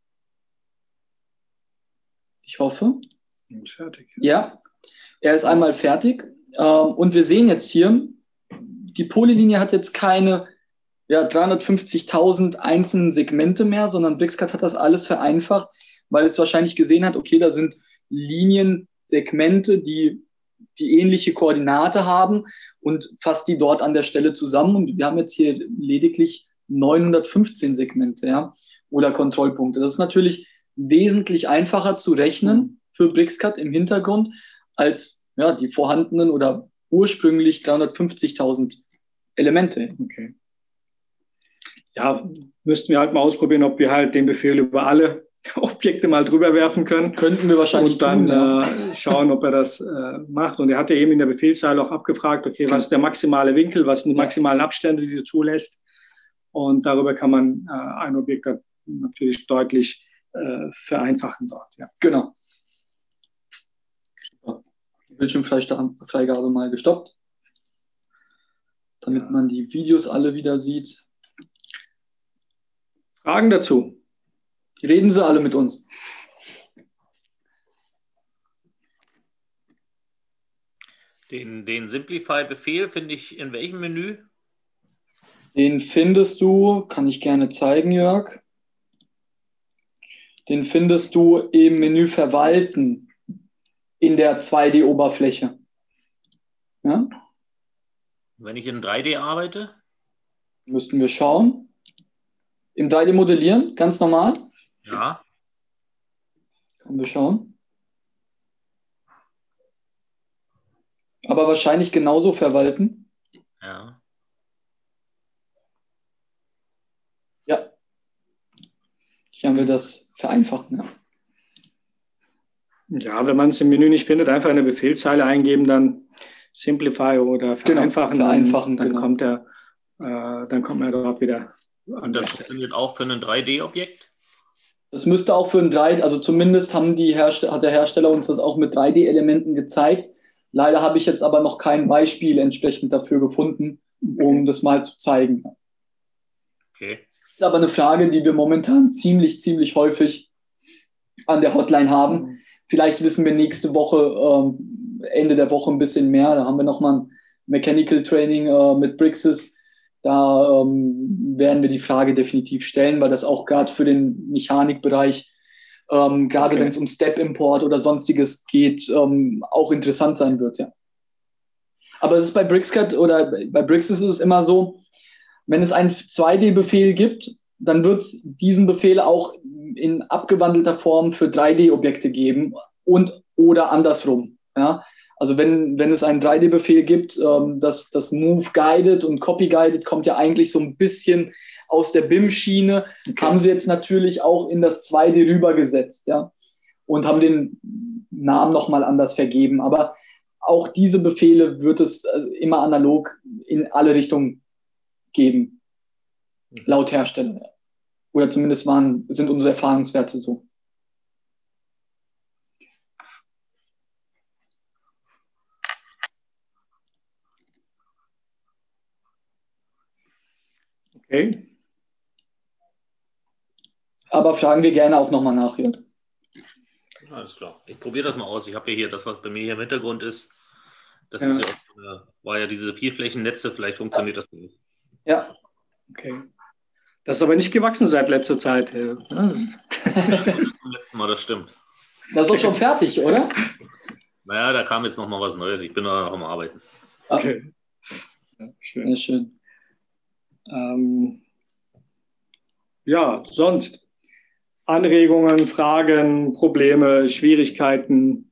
Ich hoffe. Fertig. Ja, er ist einmal fertig. Und wir sehen jetzt hier, die Polylinie hat jetzt keine 350.000 einzelnen Segmente mehr, sondern BlitzCAD hat das alles vereinfacht, weil es wahrscheinlich gesehen hat, okay, da sind Linien, Segmente, die ähnliche Koordinate haben und fasst die dort an der Stelle zusammen. Und wir haben jetzt hier lediglich 915 Segmente oder Kontrollpunkte. Das ist natürlich wesentlich einfacher zu rechnen für BlitzCAD im Hintergrund als die vorhandenen oder ursprünglich 350.000 Elemente. Okay. Ja, müssten wir halt mal ausprobieren, ob wir halt den Befehl über alle Objekte mal drüber werfen können. Könnten wir wahrscheinlich und dann schauen, ob er das macht. Und er hat ja eben in der Befehlszeile auch abgefragt, okay, was ist der maximale Winkel, was sind die maximalen Abstände, die du zulässt. Und darüber kann man ein Objekt natürlich deutlich vereinfachen dort. Ja. Genau. Die Bildschirmfreigabe mal gestoppt, damit man die Videos alle wieder sieht. Fragen dazu? Reden Sie alle mit uns. Den Simplify-Befehl finde ich in welchem Menü? Den findest du, kann ich gerne zeigen, Jörg. Den findest du im Menü Verwalten in der 2D-Oberfläche. Ja? Wenn ich in 3D arbeite? Müssten wir schauen. Im 3D modellieren, ganz normal. Ja. Können wir schauen. Aber wahrscheinlich genauso verwalten. Ja. Ja. Hier haben wir das Vereinfachen. Ja. Ja, wenn man es im Menü nicht findet, einfach eine Befehlszeile eingeben, dann Simplify oder Vereinfachen. Genau, vereinfachen, dann genau. kommt man dort wieder. Und das funktioniert auch für ein 3D-Objekt? Das müsste auch für ein 3D, also zumindest hat der Hersteller uns das auch mit 3D-Elementen gezeigt. Leider habe ich jetzt aber noch kein Beispiel entsprechend dafür gefunden, um das mal zu zeigen. Okay. Das ist aber eine Frage, die wir momentan ziemlich häufig an der Hotline haben. Vielleicht wissen wir nächste Woche, Ende der Woche ein bisschen mehr. Da haben wir nochmal ein Mechanical Training mit Brixis. Da werden wir die Frage definitiv stellen, weil das auch gerade für den Mechanikbereich, gerade wenn es um Step-Import oder Sonstiges geht, auch interessant sein wird. Ja. Aber es ist bei BricsCAD oder bei Brixis ist es immer so, wenn es einen 2D-Befehl gibt, dann wird es diesen Befehl auch in abgewandelter Form für 3D-Objekte geben und oder andersrum. Ja? Also wenn es einen 3D-Befehl gibt, das Move Guided und Copy Guided kommt ja eigentlich so ein bisschen aus der BIM-Schiene, haben sie jetzt natürlich auch in das 2D rübergesetzt, ja, und haben den Namen nochmal anders vergeben. Aber auch diese Befehle wird es immer analog in alle Richtungen geben, laut Hersteller. Oder zumindest sind unsere Erfahrungswerte so. Okay. Aber fragen wir gerne auch nochmal nach, Jörg. Alles klar. Ich probiere das mal aus. Ich habe ja hier das, was bei mir hier im Hintergrund ist. Das Ja. ist ja auch war ja diese Vierflächennetze. Vielleicht funktioniert das nicht. Ja. Okay. Das ist aber nicht gewachsen seit letzter Zeit. Ja. Beim letzten Mal, das stimmt. Das ist doch schon fertig, oder? Naja, da kam jetzt noch mal was Neues. Ich bin noch am Arbeiten. Okay. Ja, schön. Sehr schön. Ja, sonst Anregungen, Fragen, Probleme, Schwierigkeiten?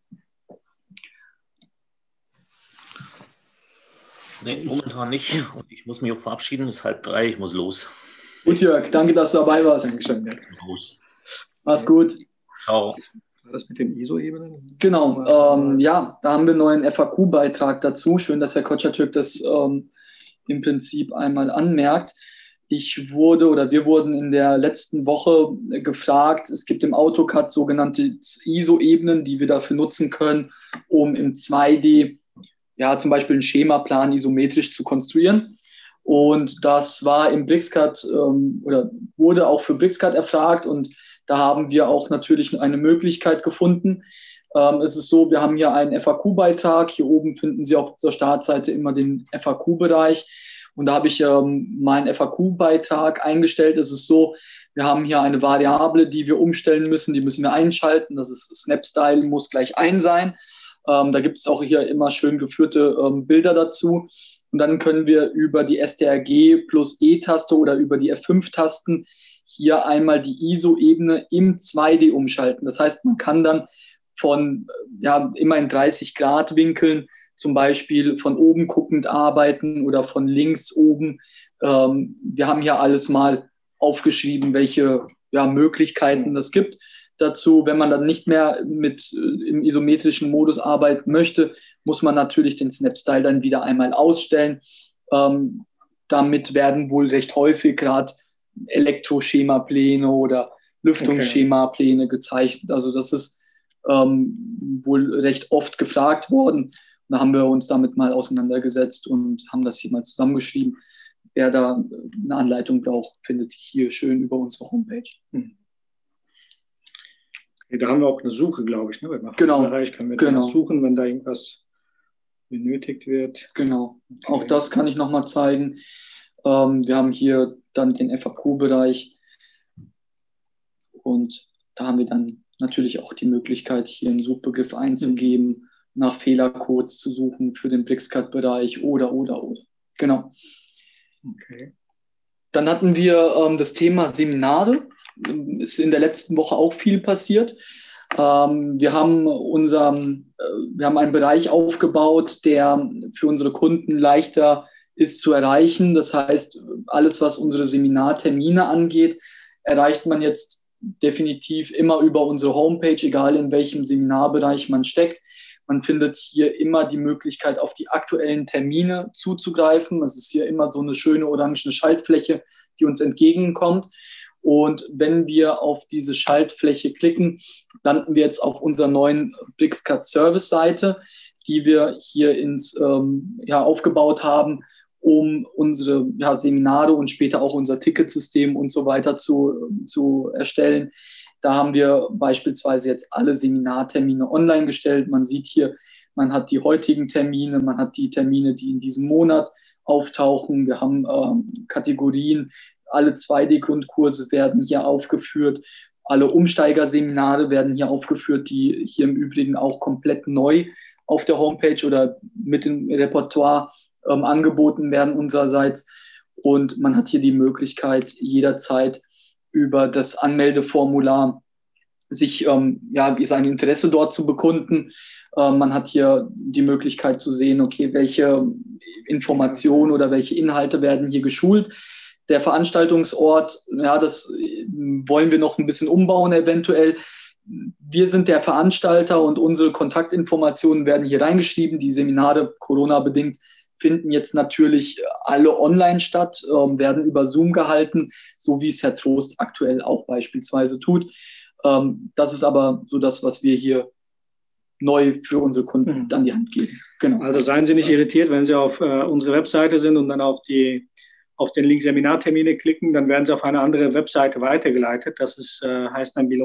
Nee, momentan nicht. Und ich muss mich auch verabschieden. Es ist 2:30. Ich muss los. Gut, Jörg, danke, dass du dabei warst. Dankeschön. Ja. Los. Mach's gut. Ciao. War das mit den ISO-Ebenen? Genau, ja, da haben wir einen neuen FAQ-Beitrag dazu. Schön, dass Herr Kotschatürk das im Prinzip einmal anmerkt. Wir wurden in der letzten Woche gefragt, es gibt im AutoCAD sogenannte ISO-Ebenen, die wir dafür nutzen können, um im 2D ja zum Beispiel einen Schemaplan isometrisch zu konstruieren. Und das war im BricsCAD oder wurde auch für BricsCAD erfragt, und da haben wir auch natürlich eine Möglichkeit gefunden. Es ist so, wir haben hier einen FAQ-Beitrag. Hier oben finden Sie auf der Startseite immer den FAQ-Bereich. Und da habe ich meinen FAQ-Beitrag eingestellt. Es ist so, wir haben hier eine Variable, die wir umstellen müssen. Die müssen wir einschalten. Das ist Snap-Style, muss gleich 1 sein. Da gibt es auch hier immer schön geführte Bilder dazu. Und dann können wir über die STRG plus E-Taste oder über die F5-Tasten hier einmal die ISO-Ebene im 2D umschalten. Das heißt, man kann dann von immer in 30-Grad-Winkeln zum Beispiel von oben guckend arbeiten oder von links oben. Wir haben hier alles mal aufgeschrieben, welche Möglichkeiten es gibt dazu. Wenn man dann nicht mehr im isometrischen Modus arbeiten möchte, muss man natürlich den Snap-Style dann wieder einmal ausstellen. Damit werden wohl recht häufig gerade Elektroschemapläne oder Lüftungsschemapläne gezeichnet. Also das ist wohl recht oft gefragt worden. Da haben wir uns damit mal auseinandergesetzt und haben das hier mal zusammengeschrieben. Wer da eine Anleitung braucht, findet die hier schön über unsere Homepage. Okay, da haben wir auch eine Suche, glaube ich. Ne? Genau. Bereich können wir da suchen, wenn da irgendwas benötigt wird. Genau. Okay. Auch das kann ich nochmal zeigen. Wir haben hier dann den FAQ-Bereich und da haben wir dann natürlich auch die Möglichkeit, hier einen Suchbegriff einzugeben, nach Fehlercodes zu suchen für den Brixcat-Bereich oder. Genau. Okay. Dann hatten wir das Thema Seminare. Ist in der letzten Woche auch viel passiert. Wir haben einen Bereich aufgebaut, der für unsere Kunden leichter ist zu erreichen. Das heißt, alles, was unsere Seminartermine angeht, erreicht man jetzt definitiv immer über unsere Homepage, egal in welchem Seminarbereich man steckt. Man findet hier immer die Möglichkeit, auf die aktuellen Termine zuzugreifen. Es ist hier immer so eine schöne orange Schaltfläche, die uns entgegenkommt. Und wenn wir auf diese Schaltfläche klicken, landen wir jetzt auf unserer neuen Brixcat Service-Seite, die wir hier aufgebaut haben, um unsere Seminare und später auch unser Ticketsystem und so weiter zu erstellen. Da haben wir beispielsweise jetzt alle Seminartermine online gestellt. Man sieht hier, man hat die heutigen Termine, man hat die Termine, die in diesem Monat auftauchen. Wir haben Kategorien, alle 2D-Grundkurse werden hier aufgeführt. Alle Umsteigerseminare werden hier aufgeführt, die hier im Übrigen auch komplett neu auf der Homepage oder mit dem Repertoire angeboten werden unsererseits. Und man hat hier die Möglichkeit, jederzeit über das Anmeldeformular sich sein Interesse dort zu bekunden. Man hat hier die Möglichkeit zu sehen, okay, welche Informationen oder welche Inhalte werden hier geschult. Der Veranstaltungsort, das wollen wir noch ein bisschen umbauen eventuell. Wir sind der Veranstalter und unsere Kontaktinformationen werden hier reingeschrieben. Die Seminare, Corona-bedingt, finden jetzt natürlich alle online statt, werden über Zoom gehalten, so wie es Herr Trost aktuell auch beispielsweise tut. Das ist aber so das, was wir hier neu für unsere Kunden an die Hand geben. Genau. Also seien Sie nicht irritiert, wenn Sie auf unsere Webseite sind und dann auf den Link Seminartermine klicken, dann werden Sie auf eine andere Webseite weitergeleitet. Das ist, heißt dann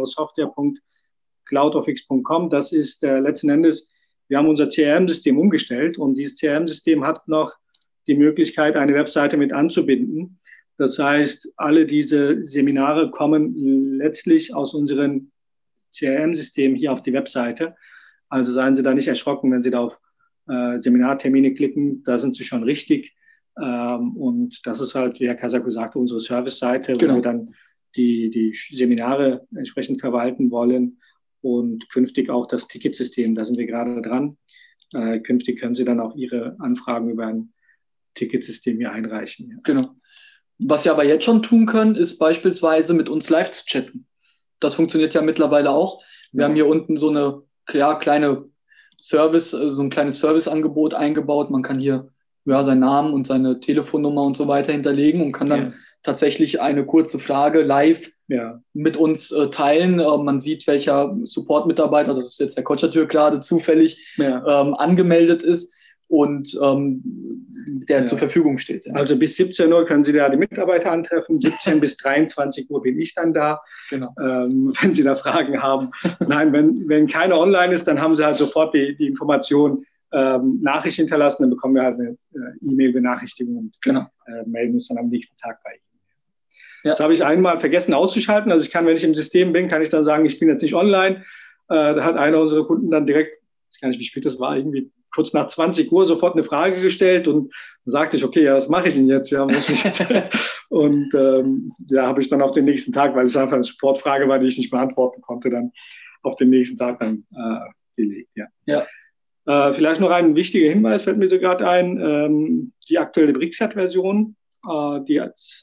belowsoftware.cloudofx.com. Das ist letzten Endes, wir haben unser CRM-System umgestellt und dieses CRM-System hat noch die Möglichkeit, eine Webseite mit anzubinden. Das heißt, alle diese Seminare kommen letztlich aus unserem CRM-System hier auf die Webseite. Also seien Sie da nicht erschrocken, wenn Sie da auf Seminartermine klicken, da sind Sie schon richtig. Und das ist halt, wie Herr Kasaku sagte, unsere Service-Seite, wo wir dann die Seminare entsprechend verwalten wollen und künftig auch das Ticketsystem, da sind wir gerade dran. Künftig können Sie dann auch Ihre Anfragen über ein Ticketsystem hier einreichen. Ja. Genau. Was Sie aber jetzt schon tun können, ist beispielsweise mit uns live zu chatten. Das funktioniert ja mittlerweile auch. Wir haben hier unten so eine kleine Service, so ein kleines Serviceangebot eingebaut. Man kann hier seinen Namen und seine Telefonnummer und so weiter hinterlegen und kann dann tatsächlich eine kurze Frage live mit uns teilen. Man sieht, welcher Support-Mitarbeiter, das ist jetzt Herr Kotschatür gerade zufällig, angemeldet ist und der zur Verfügung steht. Ja. Also bis 17 Uhr können Sie da die Mitarbeiter antreffen. 17 bis 23 Uhr bin ich dann da, wenn Sie da Fragen haben. Nein, wenn keiner online ist, dann haben Sie halt sofort die Information, Nachricht hinterlassen, dann bekommen wir halt eine E-Mail-Benachrichtigung und melden uns dann am nächsten Tag bei Ihnen. Ja. Das habe ich einmal vergessen auszuschalten. Also ich kann, wenn ich im System bin, kann ich dann sagen, ich bin jetzt nicht online. Da hat einer unserer Kunden dann direkt, ich weiß gar nicht, wie spät das war, irgendwie kurz nach 20 Uhr sofort eine Frage gestellt und dann sagte ich, okay, was mache ich denn jetzt? Ja, muss ich jetzt? Und habe ich dann auf den nächsten Tag, weil es einfach eine Sportfrage war, die ich nicht beantworten konnte, dann auf den nächsten Tag dann gelegt. Ja. Vielleicht noch ein wichtiger Hinweis, fällt mir so gerade ein, die aktuelle Brixcat-Version, die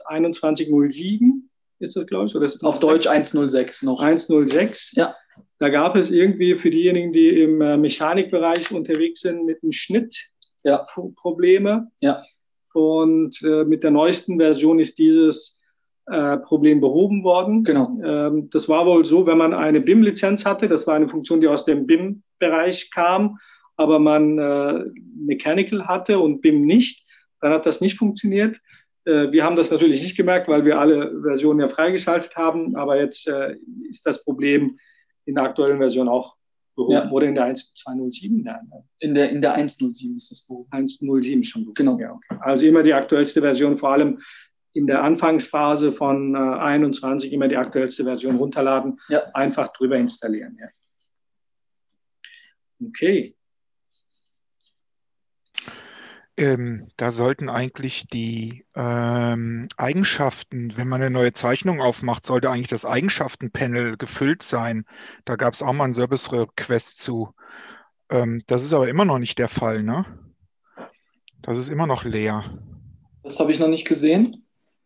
2107 ist das, glaube ich. Oder ist das auf Deutsch 106 noch. 106. Ja. Da gab es irgendwie für diejenigen, die im Mechanikbereich unterwegs sind, mit dem Schnitt Probleme. Ja. Und mit der neuesten Version ist dieses Problem behoben worden. Genau. Das war wohl so, wenn man eine BIM-Lizenz hatte, das war eine Funktion, die aus dem BIM-Bereich kam, aber man Mechanical hatte und BIM nicht, dann hat das nicht funktioniert. Wir haben das natürlich nicht gemerkt, weil wir alle Versionen ja freigeschaltet haben, aber jetzt ist das Problem in der aktuellen Version auch behoben oder in der 1.207 dann? In der 1.07 ist das behoben. 1.07 schon behoben. Genau. Ja, okay. Also immer die aktuellste Version, vor allem in der Anfangsphase von 21 immer die aktuellste Version runterladen, einfach drüber installieren. Ja. Okay. Da sollten eigentlich die Eigenschaften, wenn man eine neue Zeichnung aufmacht, sollte eigentlich das Eigenschaftenpanel gefüllt sein. Da gab es auch mal einen Service-Request zu. Das ist aber immer noch nicht der Fall, ne? Das ist immer noch leer. Das habe ich noch nicht gesehen.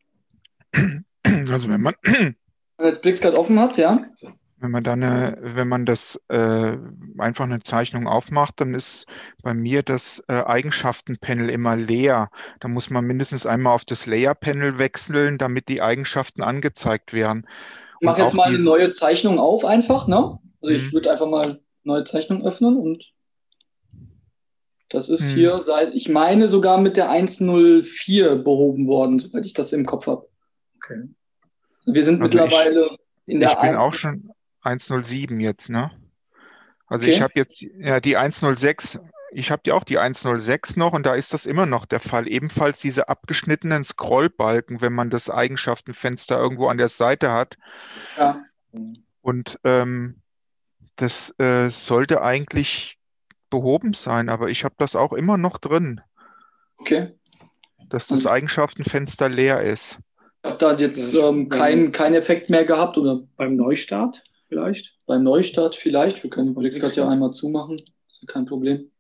Also wenn man jetzt BlitzCAD offen hat, ja. Wenn man das einfach eine Zeichnung aufmacht, dann ist bei mir das Eigenschaftenpanel immer leer. Da muss man mindestens einmal auf das Layer-Panel wechseln, damit die Eigenschaften angezeigt werden. Ich mache jetzt mal eine neue Zeichnung auf einfach, ne? Also ich würde einfach mal eine neue Zeichnung öffnen und das ist hier ich meine sogar mit der 1.04 behoben worden, soweit ich das im Kopf habe. Okay. Wir sind also mittlerweile in der Ich bin auch schon 1.07 jetzt, ne? Also Okay. ich habe jetzt die 1.06, ich habe ja auch die 1.06 noch und da ist das immer noch der Fall. Ebenfalls diese abgeschnittenen Scrollbalken, wenn man das Eigenschaftenfenster irgendwo an der Seite hat. Ja. Und das sollte eigentlich behoben sein, aber ich habe das auch immer noch drin, Okay. dass das Eigenschaftenfenster leer ist. Ich habe da jetzt keinen Effekt mehr gehabt oder beim Neustart vielleicht? Beim Neustart vielleicht. Wir können BlitzCAD ja einmal zumachen. Das ist ja kein Problem.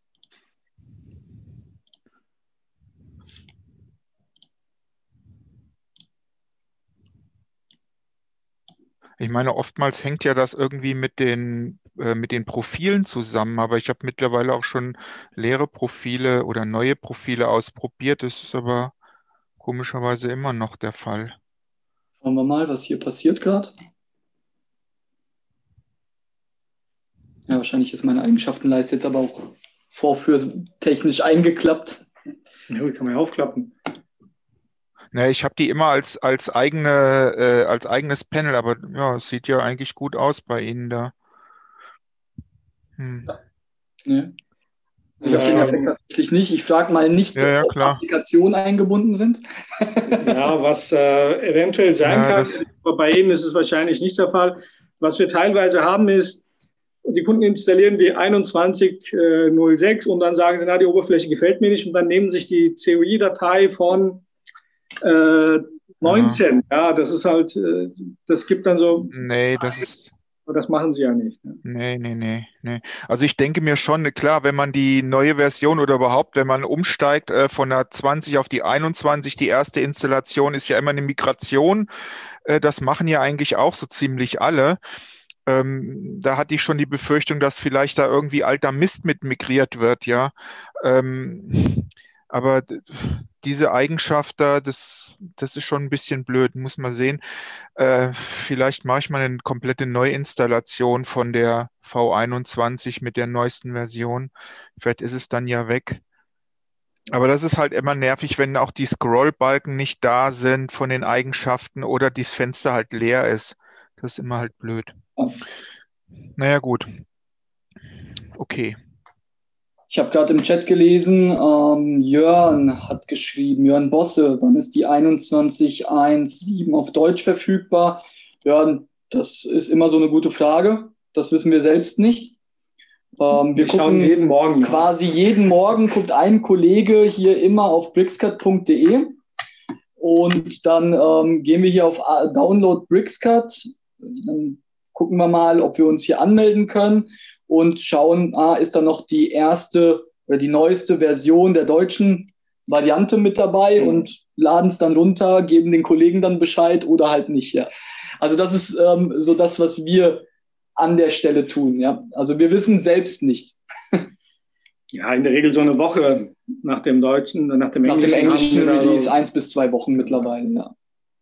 Ich meine, oftmals hängt ja das irgendwie mit den Profilen zusammen, aber ich habe mittlerweile auch schon leere Profile oder neue Profile ausprobiert. Das ist aber komischerweise immer noch der Fall. Schauen wir mal, was hier passiert gerade. Ja, wahrscheinlich ist meine Eigenschaftenleiste jetzt aber auch vorführtechnisch eingeklappt. Ja, die kann man ja aufklappen. Ne, ich habe die immer als eigenes Panel, aber ja, es sieht ja eigentlich gut aus bei Ihnen da. Nee. Ich habe den Effekt tatsächlich nicht. Ich frage mal nicht, ob Applikationen eingebunden sind. Ja, was eventuell sein kann, aber bei Ihnen ist es wahrscheinlich nicht der Fall. Was wir teilweise haben ist, die Kunden installieren die 21.06 und dann sagen sie, na, die Oberfläche gefällt mir nicht und dann nehmen sich die COI-Datei von 19. Ja, das ist halt, das gibt dann so. Nee, das machen sie ja nicht. Ne? Nee. Also ich denke mir schon, klar, wenn man die neue Version oder überhaupt, wenn man umsteigt von der 20 auf die 21, die erste Installation ist ja immer eine Migration. Das machen ja eigentlich auch so ziemlich alle. Da hatte ich schon die Befürchtung, dass vielleicht da irgendwie alter Mist mit migriert wird, ja. Aber diese Eigenschaft da, das ist schon ein bisschen blöd, muss man sehen. Vielleicht mache ich mal eine komplette Neuinstallation von der V21 mit der neuesten Version. Vielleicht ist es dann ja weg. Aber das ist halt immer nervig, wenn auch die Scrollbalken nicht da sind von den Eigenschaften oder das Fenster halt leer ist. Das ist immer halt blöd. Naja, gut. Okay. Ich habe gerade im Chat gelesen, Jörn hat geschrieben, Jörn Bosse, wann ist die 21.1.7 auf Deutsch verfügbar? Jörn, das ist immer so eine gute Frage. Das wissen wir selbst nicht. Wir schauen jeden Morgen. Quasi jeden Morgen guckt ein Kollege hier immer auf bricscad.de und dann gehen wir hier auf Download BricsCAD. Dann gucken wir mal, ob wir uns hier anmelden können und schauen, ist da noch die erste oder die neueste Version der deutschen Variante mit dabei und laden es dann runter, geben den Kollegen dann Bescheid oder halt nicht. Ja. Also das ist so das, was wir an der Stelle tun. Ja. Also wir wissen selbst nicht. Ja, in der Regel so eine Woche nach dem Deutschen, nach dem englischen Release 1 bis 2 Wochen mittlerweile. Ja.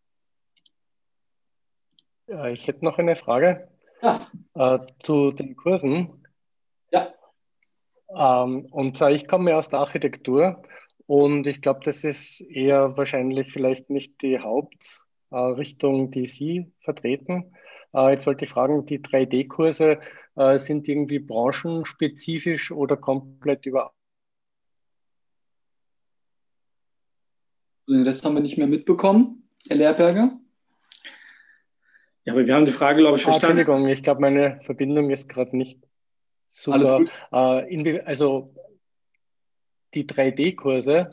Ja, ich hätte noch eine Frage zu den Kursen. Ja. Und zwar, ich komme aus der Architektur und ich glaube, das ist eher wahrscheinlich vielleicht nicht die Hauptrichtung, die Sie vertreten. Jetzt wollte ich fragen, die 3D-Kurse, sind irgendwie branchenspezifisch oder komplett über. Den Rest haben wir nicht mehr mitbekommen, Herr Lehrberger. Ja, aber wir haben die Frage, glaube ich, verstanden. Entschuldigung, ich glaube, meine Verbindung ist gerade nicht super. Alles gut. Also die 3D-Kurse,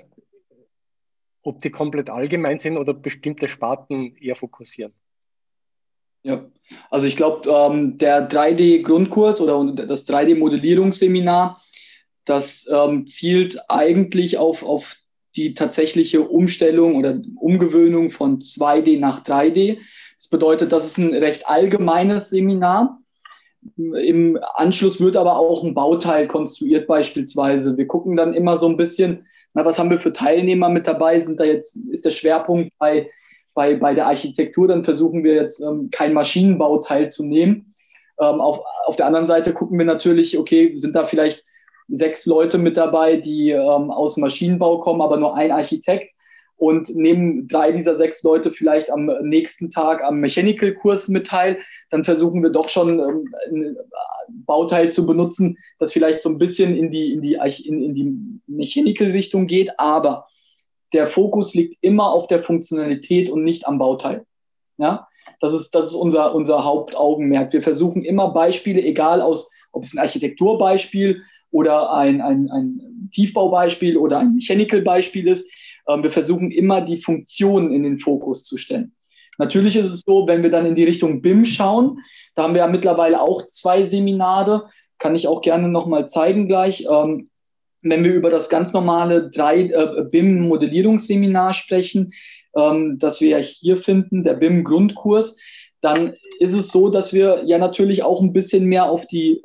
ob die komplett allgemein sind oder bestimmte Sparten eher fokussieren? Ja, also ich glaube, der 3D-Grundkurs oder das 3D-Modellierungsseminar, das zielt eigentlich auf die tatsächliche Umstellung oder Umgewöhnung von 2D nach 3D. Das bedeutet, das ist ein recht allgemeines Seminar. Im Anschluss wird aber auch ein Bauteil konstruiert beispielsweise. Wir gucken dann immer so ein bisschen, was haben wir für Teilnehmer mit dabei? Ist der Schwerpunkt bei der Architektur, dann versuchen wir jetzt kein Maschinenbauteil zu nehmen. Auf der anderen Seite gucken wir natürlich, okay, sind da vielleicht 6 Leute mit dabei, die aus dem Maschinenbau kommen, aber nur ein Architekt, und nehmen 3 dieser 6 Leute vielleicht am nächsten Tag am Mechanical-Kurs mit teil, dann versuchen wir doch schon ein Bauteil zu benutzen, das vielleicht so ein bisschen in die Mechanical-Richtung geht, aber der Fokus liegt immer auf der Funktionalität und nicht am Bauteil. Ja? Das ist unser Hauptaugenmerk. Wir versuchen immer Beispiele, egal ob es ein Architekturbeispiel oder ein Tiefbaubeispiel oder ein Mechanical-Beispiel ist, wir versuchen immer die Funktionen in den Fokus zu stellen. Natürlich ist es so, wenn wir dann in die Richtung BIM schauen, da haben wir ja mittlerweile auch 2 Seminare, kann ich auch gerne nochmal zeigen gleich. Wenn wir über das ganz normale BIM-Modellierungsseminar sprechen, das wir ja hier finden, der BIM-Grundkurs, dann ist es so, dass wir ja natürlich auch ein bisschen mehr auf die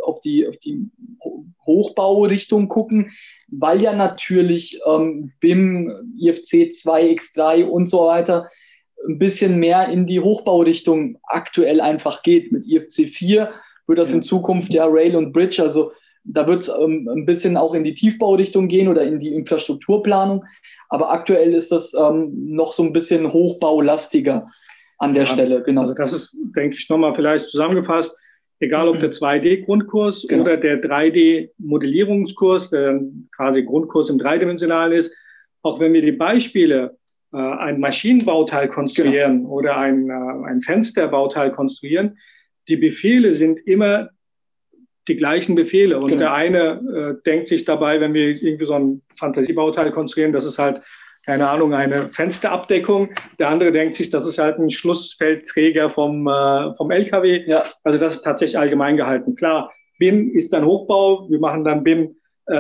Hochbaurichtung gucken, weil ja natürlich BIM, IFC 2, X3 und so weiter ein bisschen mehr in die Hochbaurichtung aktuell einfach geht. Mit IFC 4 wird das in Zukunft ja Rail und Bridge, also da wird es ein bisschen auch in die Tiefbaurichtung gehen oder in die Infrastrukturplanung, aber aktuell ist das noch so ein bisschen hochbaulastiger an der Stelle. Genau. Also das ist, denke ich, nochmal vielleicht zusammengefasst, egal ob der 2D-Grundkurs oder der 3D-Modellierungskurs, der quasi Grundkurs im Dreidimensionalen ist, auch wenn wir die Beispiele, ein Maschinenbauteil konstruieren oder ein Fensterbauteil konstruieren, die Befehle sind immer die gleichen Befehle. Und der eine denkt sich dabei, wenn wir irgendwie so ein Fantasiebauteil konstruieren, das ist halt, keine Ahnung, eine Fensterabdeckung. Der andere denkt sich, das ist halt ein Schlussfeldträger vom LKW. Ja. Also das ist tatsächlich allgemein gehalten. Klar, BIM ist dann Hochbau. Wir machen dann BIM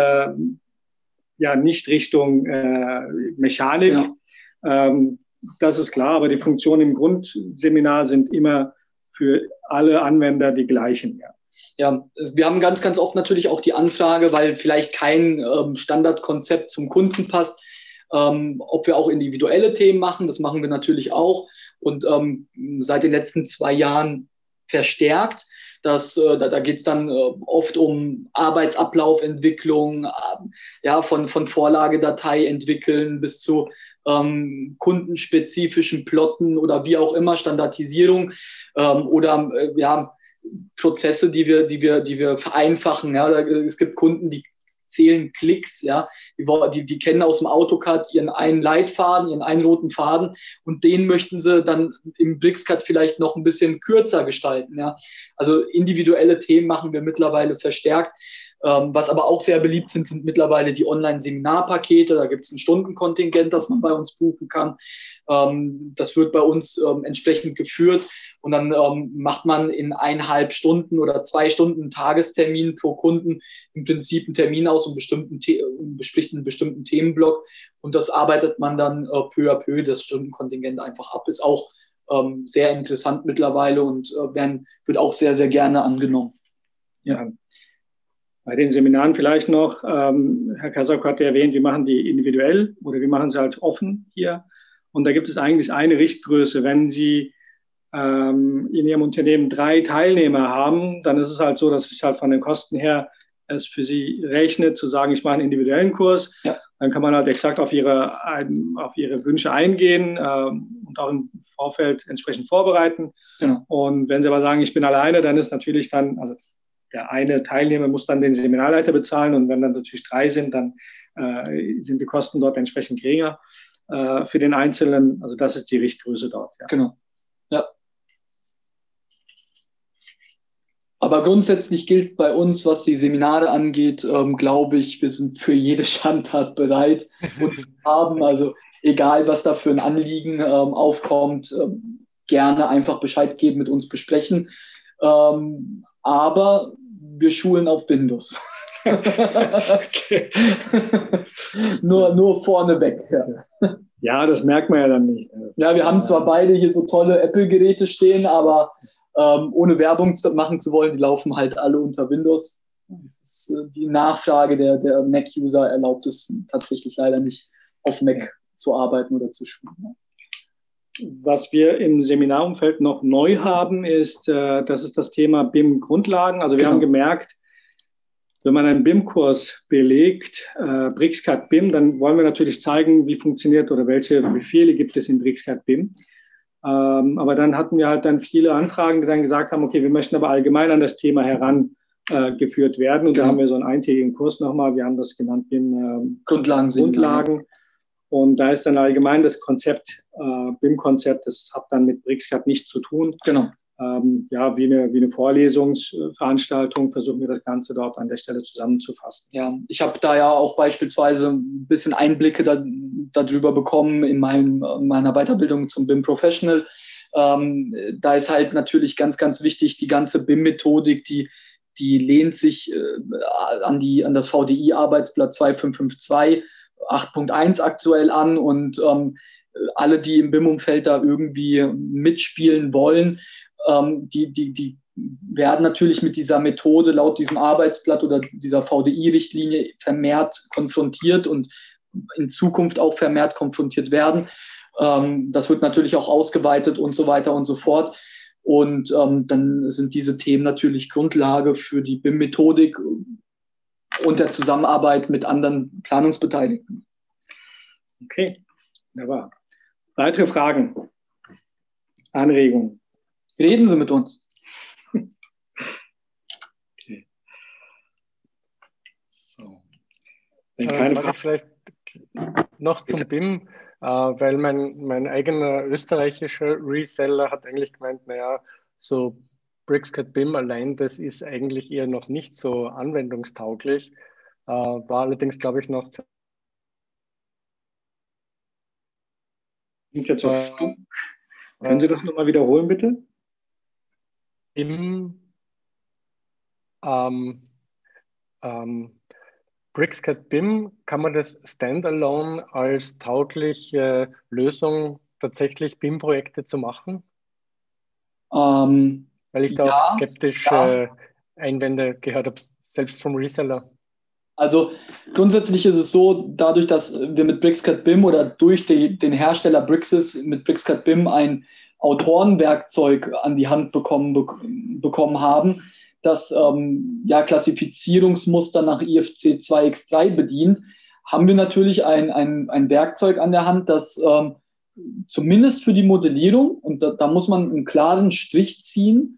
nicht Richtung Mechanik. Ja. Das ist klar, aber die Funktionen im Grundseminar sind immer für alle Anwender die gleichen. Ja. Ja, wir haben ganz, ganz oft natürlich auch die Anfrage, weil vielleicht kein Standardkonzept zum Kunden passt, ob wir auch individuelle Themen machen. Das machen wir natürlich auch und seit den letzten 2 Jahren verstärkt. Da geht es dann oft um Arbeitsablaufentwicklung, von Vorlagedatei entwickeln bis zu kundenspezifischen Plotten oder wie auch immer, Standardisierung oder Prozesse, die wir vereinfachen. Ja. Es gibt Kunden, die zählen Klicks, ja, die kennen aus dem AutoCAD ihren einen Leitfaden, ihren einen roten Faden und den möchten sie dann im BricsCAD vielleicht noch ein bisschen kürzer gestalten. Ja. Also individuelle Themen machen wir mittlerweile verstärkt. Was aber auch sehr beliebt sind mittlerweile die Online-Seminarpakete. Da gibt es ein Stundenkontingent, das man bei uns buchen kann. Das wird bei uns entsprechend geführt und dann macht man in 1,5 Stunden oder 2 Stunden einen Tagestermin pro Kunden im Prinzip einen Termin aus und bespricht einen bestimmten Themenblock und das arbeitet man dann peu à peu das Stundenkontingent einfach ab. Ist auch sehr interessant mittlerweile und wird auch sehr, sehr gerne angenommen. Ja. Bei den Seminaren vielleicht noch, Herr Kasok hat ja erwähnt, wir machen die individuell oder wir machen sie halt offen hier. Und da gibt es eigentlich eine Richtgröße. Wenn Sie in Ihrem Unternehmen 3 Teilnehmer haben, dann ist es halt so, dass sich halt von den Kosten her es für Sie rechnet, zu sagen, ich mache einen individuellen Kurs. Ja. Dann kann man halt exakt auf Ihre Wünsche eingehen und auch im Vorfeld entsprechend vorbereiten. Genau. Und wenn Sie aber sagen, ich bin alleine, dann ist natürlich dann, also der eine Teilnehmer muss dann den Seminarleiter bezahlen und wenn dann natürlich 3 sind, dann sind die Kosten dort entsprechend geringer für den Einzelnen. Also das ist die Richtgröße dort. Ja. Genau. Ja. Aber grundsätzlich gilt bei uns, was die Seminare angeht, glaube ich, wir sind für jede Schandtat bereit, uns zu haben. Also egal, was da für ein Anliegen aufkommt, gerne einfach Bescheid geben, mit uns besprechen. Aber wir schulen auf Bindus. nur vorneweg. Ja. Ja, das merkt man ja dann nicht. Ja, wir haben zwar beide hier so tolle Apple-Geräte stehen, aber ohne Werbung machen zu wollen, die laufen halt alle unter Windows. Die Nachfrage der Mac-User erlaubt es tatsächlich leider nicht, auf Mac zu arbeiten oder zu schulen. Was wir im Seminarumfeld noch neu haben, das ist das Thema BIM-Grundlagen. Also wir haben gemerkt, wenn man einen BIM-Kurs belegt, Brixcat BIM, dann wollen wir natürlich zeigen, wie funktioniert oder welche Befehle gibt es in Brixcat BIM. Aber dann hatten wir halt dann viele Anfragen, die dann gesagt haben, okay, wir möchten aber allgemein an das Thema herangeführt werden. Und da haben wir so einen eintägigen Kurs nochmal, wir haben das genannt BIM Grundlagen. Und da ist dann allgemein das Konzept, BIM-Konzept, das hat dann mit Brixcat nichts zu tun. Genau. Ja, wie eine Vorlesungsveranstaltung versuchen wir das Ganze dort an der Stelle zusammenzufassen. Ja, ich habe da ja auch beispielsweise ein bisschen Einblicke darüber bekommen in meiner Weiterbildung zum BIM Professional. Da ist halt natürlich ganz, ganz wichtig, die ganze BIM-Methodik, die lehnt sich an das VDI-Arbeitsblatt 2552 8.1 aktuell an und alle, die im BIM-Umfeld da irgendwie mitspielen wollen, die werden natürlich mit dieser Methode laut diesem Arbeitsblatt oder dieser VDI-Richtlinie vermehrt konfrontiert und in Zukunft auch vermehrt konfrontiert werden. Das wird natürlich auch ausgeweitet und so weiter und so fort. Und dann sind diese Themen natürlich Grundlage für die BIM-Methodik und der Zusammenarbeit mit anderen Planungsbeteiligten. Okay, wunderbar. Weitere Fragen? Anregungen? Reden Sie mit uns. Okay. So. Wenn keine Frage. Vielleicht noch zum BIM, weil mein eigener österreichischer Reseller hat eigentlich gemeint, naja, so Brixcat BIM allein, das ist eigentlich eher noch nicht so anwendungstauglich. War allerdings, glaube ich, noch. Sind jetzt auf stumm. Können Sie das nochmal wiederholen, bitte? Brixcat BIM, kann man das standalone als taugliche Lösung tatsächlich BIM-Projekte zu machen? Weil ich da auch skeptische Einwände gehört habe, selbst vom Reseller. Also grundsätzlich ist es so, dadurch, dass wir mit Brixcat BIM oder durch den Hersteller Brixis mit Brixcat BIM ein Autorenwerkzeug an die Hand bekommen haben, das Klassifizierungsmuster nach IFC 2x3 bedient, haben wir natürlich ein Werkzeug an der Hand, das zumindest für die Modellierung, und da muss man einen klaren Strich ziehen,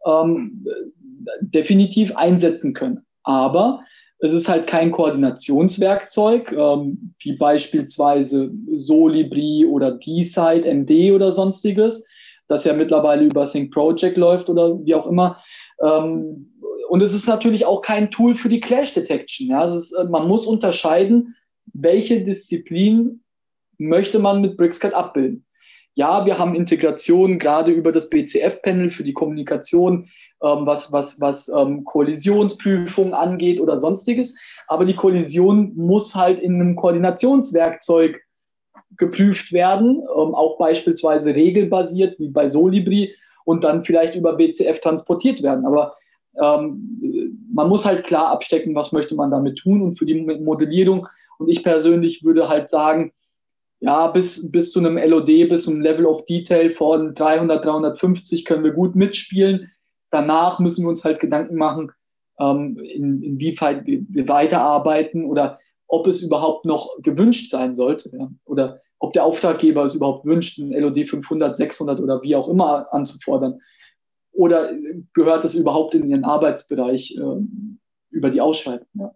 definitiv einsetzen können. Aber es ist halt kein Koordinationswerkzeug, wie beispielsweise Solibri oder D-Site, MD oder sonstiges, das ja mittlerweile über Think Project läuft oder wie auch immer. Und es ist natürlich auch kein Tool für die Clash Detection. Ja? Man muss unterscheiden, welche Disziplin möchte man mit Brixcat abbilden. Ja, wir haben Integrationen gerade über das BCF-Panel für die Kommunikation, was Kollisionsprüfung angeht oder sonstiges. Aber die Kollision muss halt in einem Koordinationswerkzeug geprüft werden, auch beispielsweise regelbasiert wie bei Solibri und dann vielleicht über BCF transportiert werden. Aber man muss halt klar abstecken, was möchte man damit tun und für die Modellierung. Und ich persönlich würde halt sagen, ja, bis zu einem LOD, bis zum Level of Detail von 300, 350 können wir gut mitspielen. Danach müssen wir uns halt Gedanken machen, inwieweit wir weiterarbeiten oder ob es überhaupt noch gewünscht sein sollte. Ja? Oder ob der Auftraggeber es überhaupt wünscht, ein LOD 500, 600 oder wie auch immer anzufordern. oder gehört das überhaupt in Ihren Arbeitsbereich über die Ausschreibung? Ja.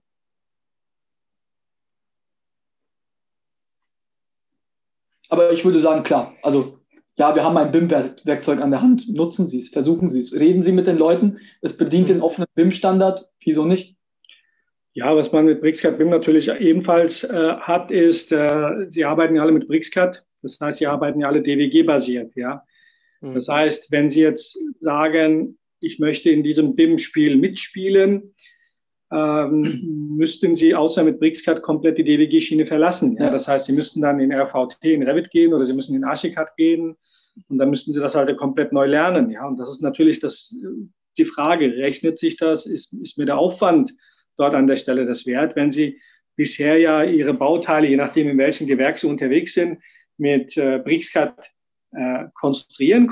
Aber ich würde sagen, klar, also ja, wir haben ein BIM-Werkzeug an der Hand, nutzen Sie es, versuchen Sie es, reden Sie mit den Leuten, es bedient den offenen BIM-Standard, wieso nicht? Ja, was man mit BricsCAD BIM natürlich ebenfalls hat, ist, Sie arbeiten ja alle mit BricsCAD, das heißt, Sie arbeiten ja alle DWG-basiert, ja. Das heißt, wenn Sie jetzt sagen, ich möchte in diesem BIM-Spiel mitspielen, müssten Sie außer mit BricsCAD komplett die DWG-Schiene verlassen. Ja? Das heißt, Sie müssten dann in RVT, in Revit gehen oder Sie müssen in Archicad gehen und dann müssten Sie das halt komplett neu lernen. Ja? Und das ist natürlich die Frage, rechnet sich das, ist mir der Aufwand dort an der Stelle das wert, wenn Sie bisher ja Ihre Bauteile, je nachdem in welchem Gewerk Sie unterwegs sind, mit BricsCAD konstruieren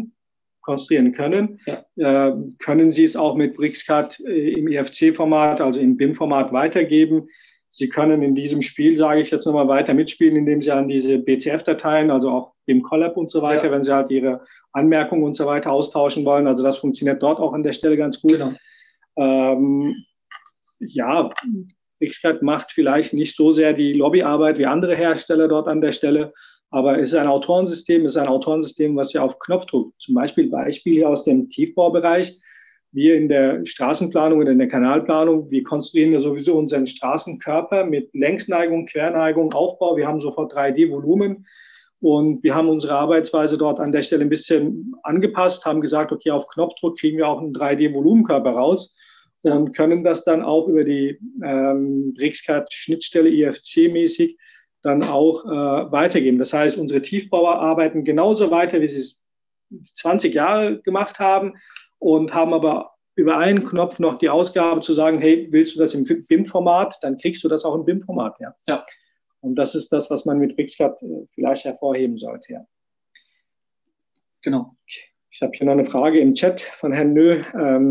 können, können Sie es auch mit BricsCAD im IFC-Format, also im BIM-Format weitergeben. Sie können in diesem Spiel, sage ich jetzt nochmal, weiter mitspielen, indem Sie an diese BCF-Dateien, also auch BIM-Collab und so weiter, wenn Sie halt Ihre Anmerkungen und so weiter austauschen wollen. Also das funktioniert dort auch an der Stelle ganz gut. Genau. Ja, BricsCAD macht vielleicht nicht so sehr die Lobbyarbeit wie andere Hersteller dort an der Stelle. Aber es ist ein Autorensystem, was ja auf Knopfdruck, zum Beispiel hier aus dem Tiefbaubereich, wir in der Straßenplanung oder in der Kanalplanung, wir konstruieren ja sowieso unseren Straßenkörper mit Längsneigung, Querneigung, Aufbau. Wir haben sofort 3D-Volumen und wir haben unsere Arbeitsweise dort an der Stelle ein bisschen angepasst, haben gesagt, okay, auf Knopfdruck kriegen wir auch einen 3D-Volumenkörper raus und können das dann auch über die BricsCAD-Schnittstelle IFC-mäßig dann auch weitergeben. Das heißt, unsere Tiefbauer arbeiten genauso weiter, wie sie es 20 Jahre gemacht haben und haben aber über einen Knopf noch die Ausgabe zu sagen, hey, willst du das im BIM-Format, dann kriegst du das auch im BIM-Format. Ja. Und das ist das, was man mit BricsCAD vielleicht hervorheben sollte. Ja. Genau. Ich habe hier noch eine Frage im Chat von Herrn Nö.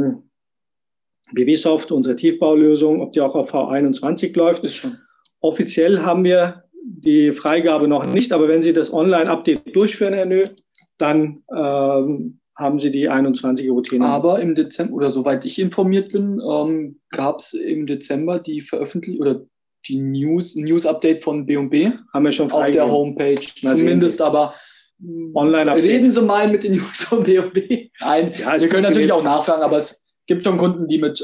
BWsoft, unsere Tiefbaulösung, ob die auch auf V21 läuft. Ist schon. Offiziell haben wir die Freigabe noch nicht, aber wenn Sie das Online-Update durchführen, Herr Nö, dann haben Sie die 21er-Routine. Aber im Dezember, oder soweit ich informiert bin, gab es im Dezember die Veröffentlichung oder die News-Update von B&B. Haben wir schon auf der Homepage. Zumindest, aber Online-Update. Reden Sie mal mit den News von B&B. Nein, ja, wir können natürlich auch nachfragen, aber es gibt schon Kunden, die mit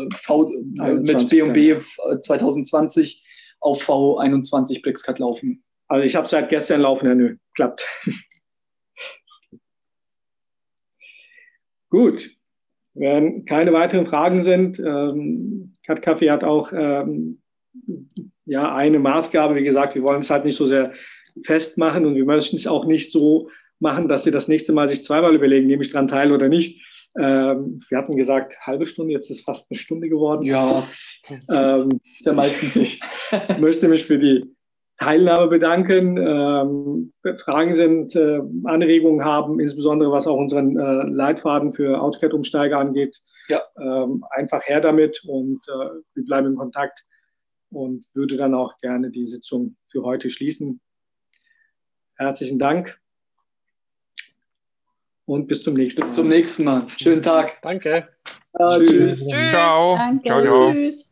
B&B 2020 auf V21 BricsCAD laufen. Also ich habe seit gestern laufen, Herr Nö. Klappt. Gut. Wenn keine weiteren Fragen sind, CAD Café hat auch eine Maßgabe. Wie gesagt, wir wollen es halt nicht so sehr festmachen und wir möchten es auch nicht so machen, dass Sie das nächste Mal sich zweimal überlegen, nehme ich daran teil oder nicht. Wir hatten gesagt, halbe Stunde, jetzt ist fast eine Stunde geworden. Ja, ist ja meistens nicht. Ich möchte mich für die Teilnahme bedanken. Fragen sind, Anregungen haben, insbesondere was auch unseren Leitfaden für AutoCAD-Umsteiger angeht. Ja. Einfach her damit und wir bleiben in Kontakt und würde dann auch gerne die Sitzung für heute schließen. Herzlichen Dank. Und bis zum nächsten Mal. Bis zum nächsten Mal. Schönen Tag. Danke. Tschüss. Tschüss. Ciao. Danke. Ciao, ciao. Tschüss.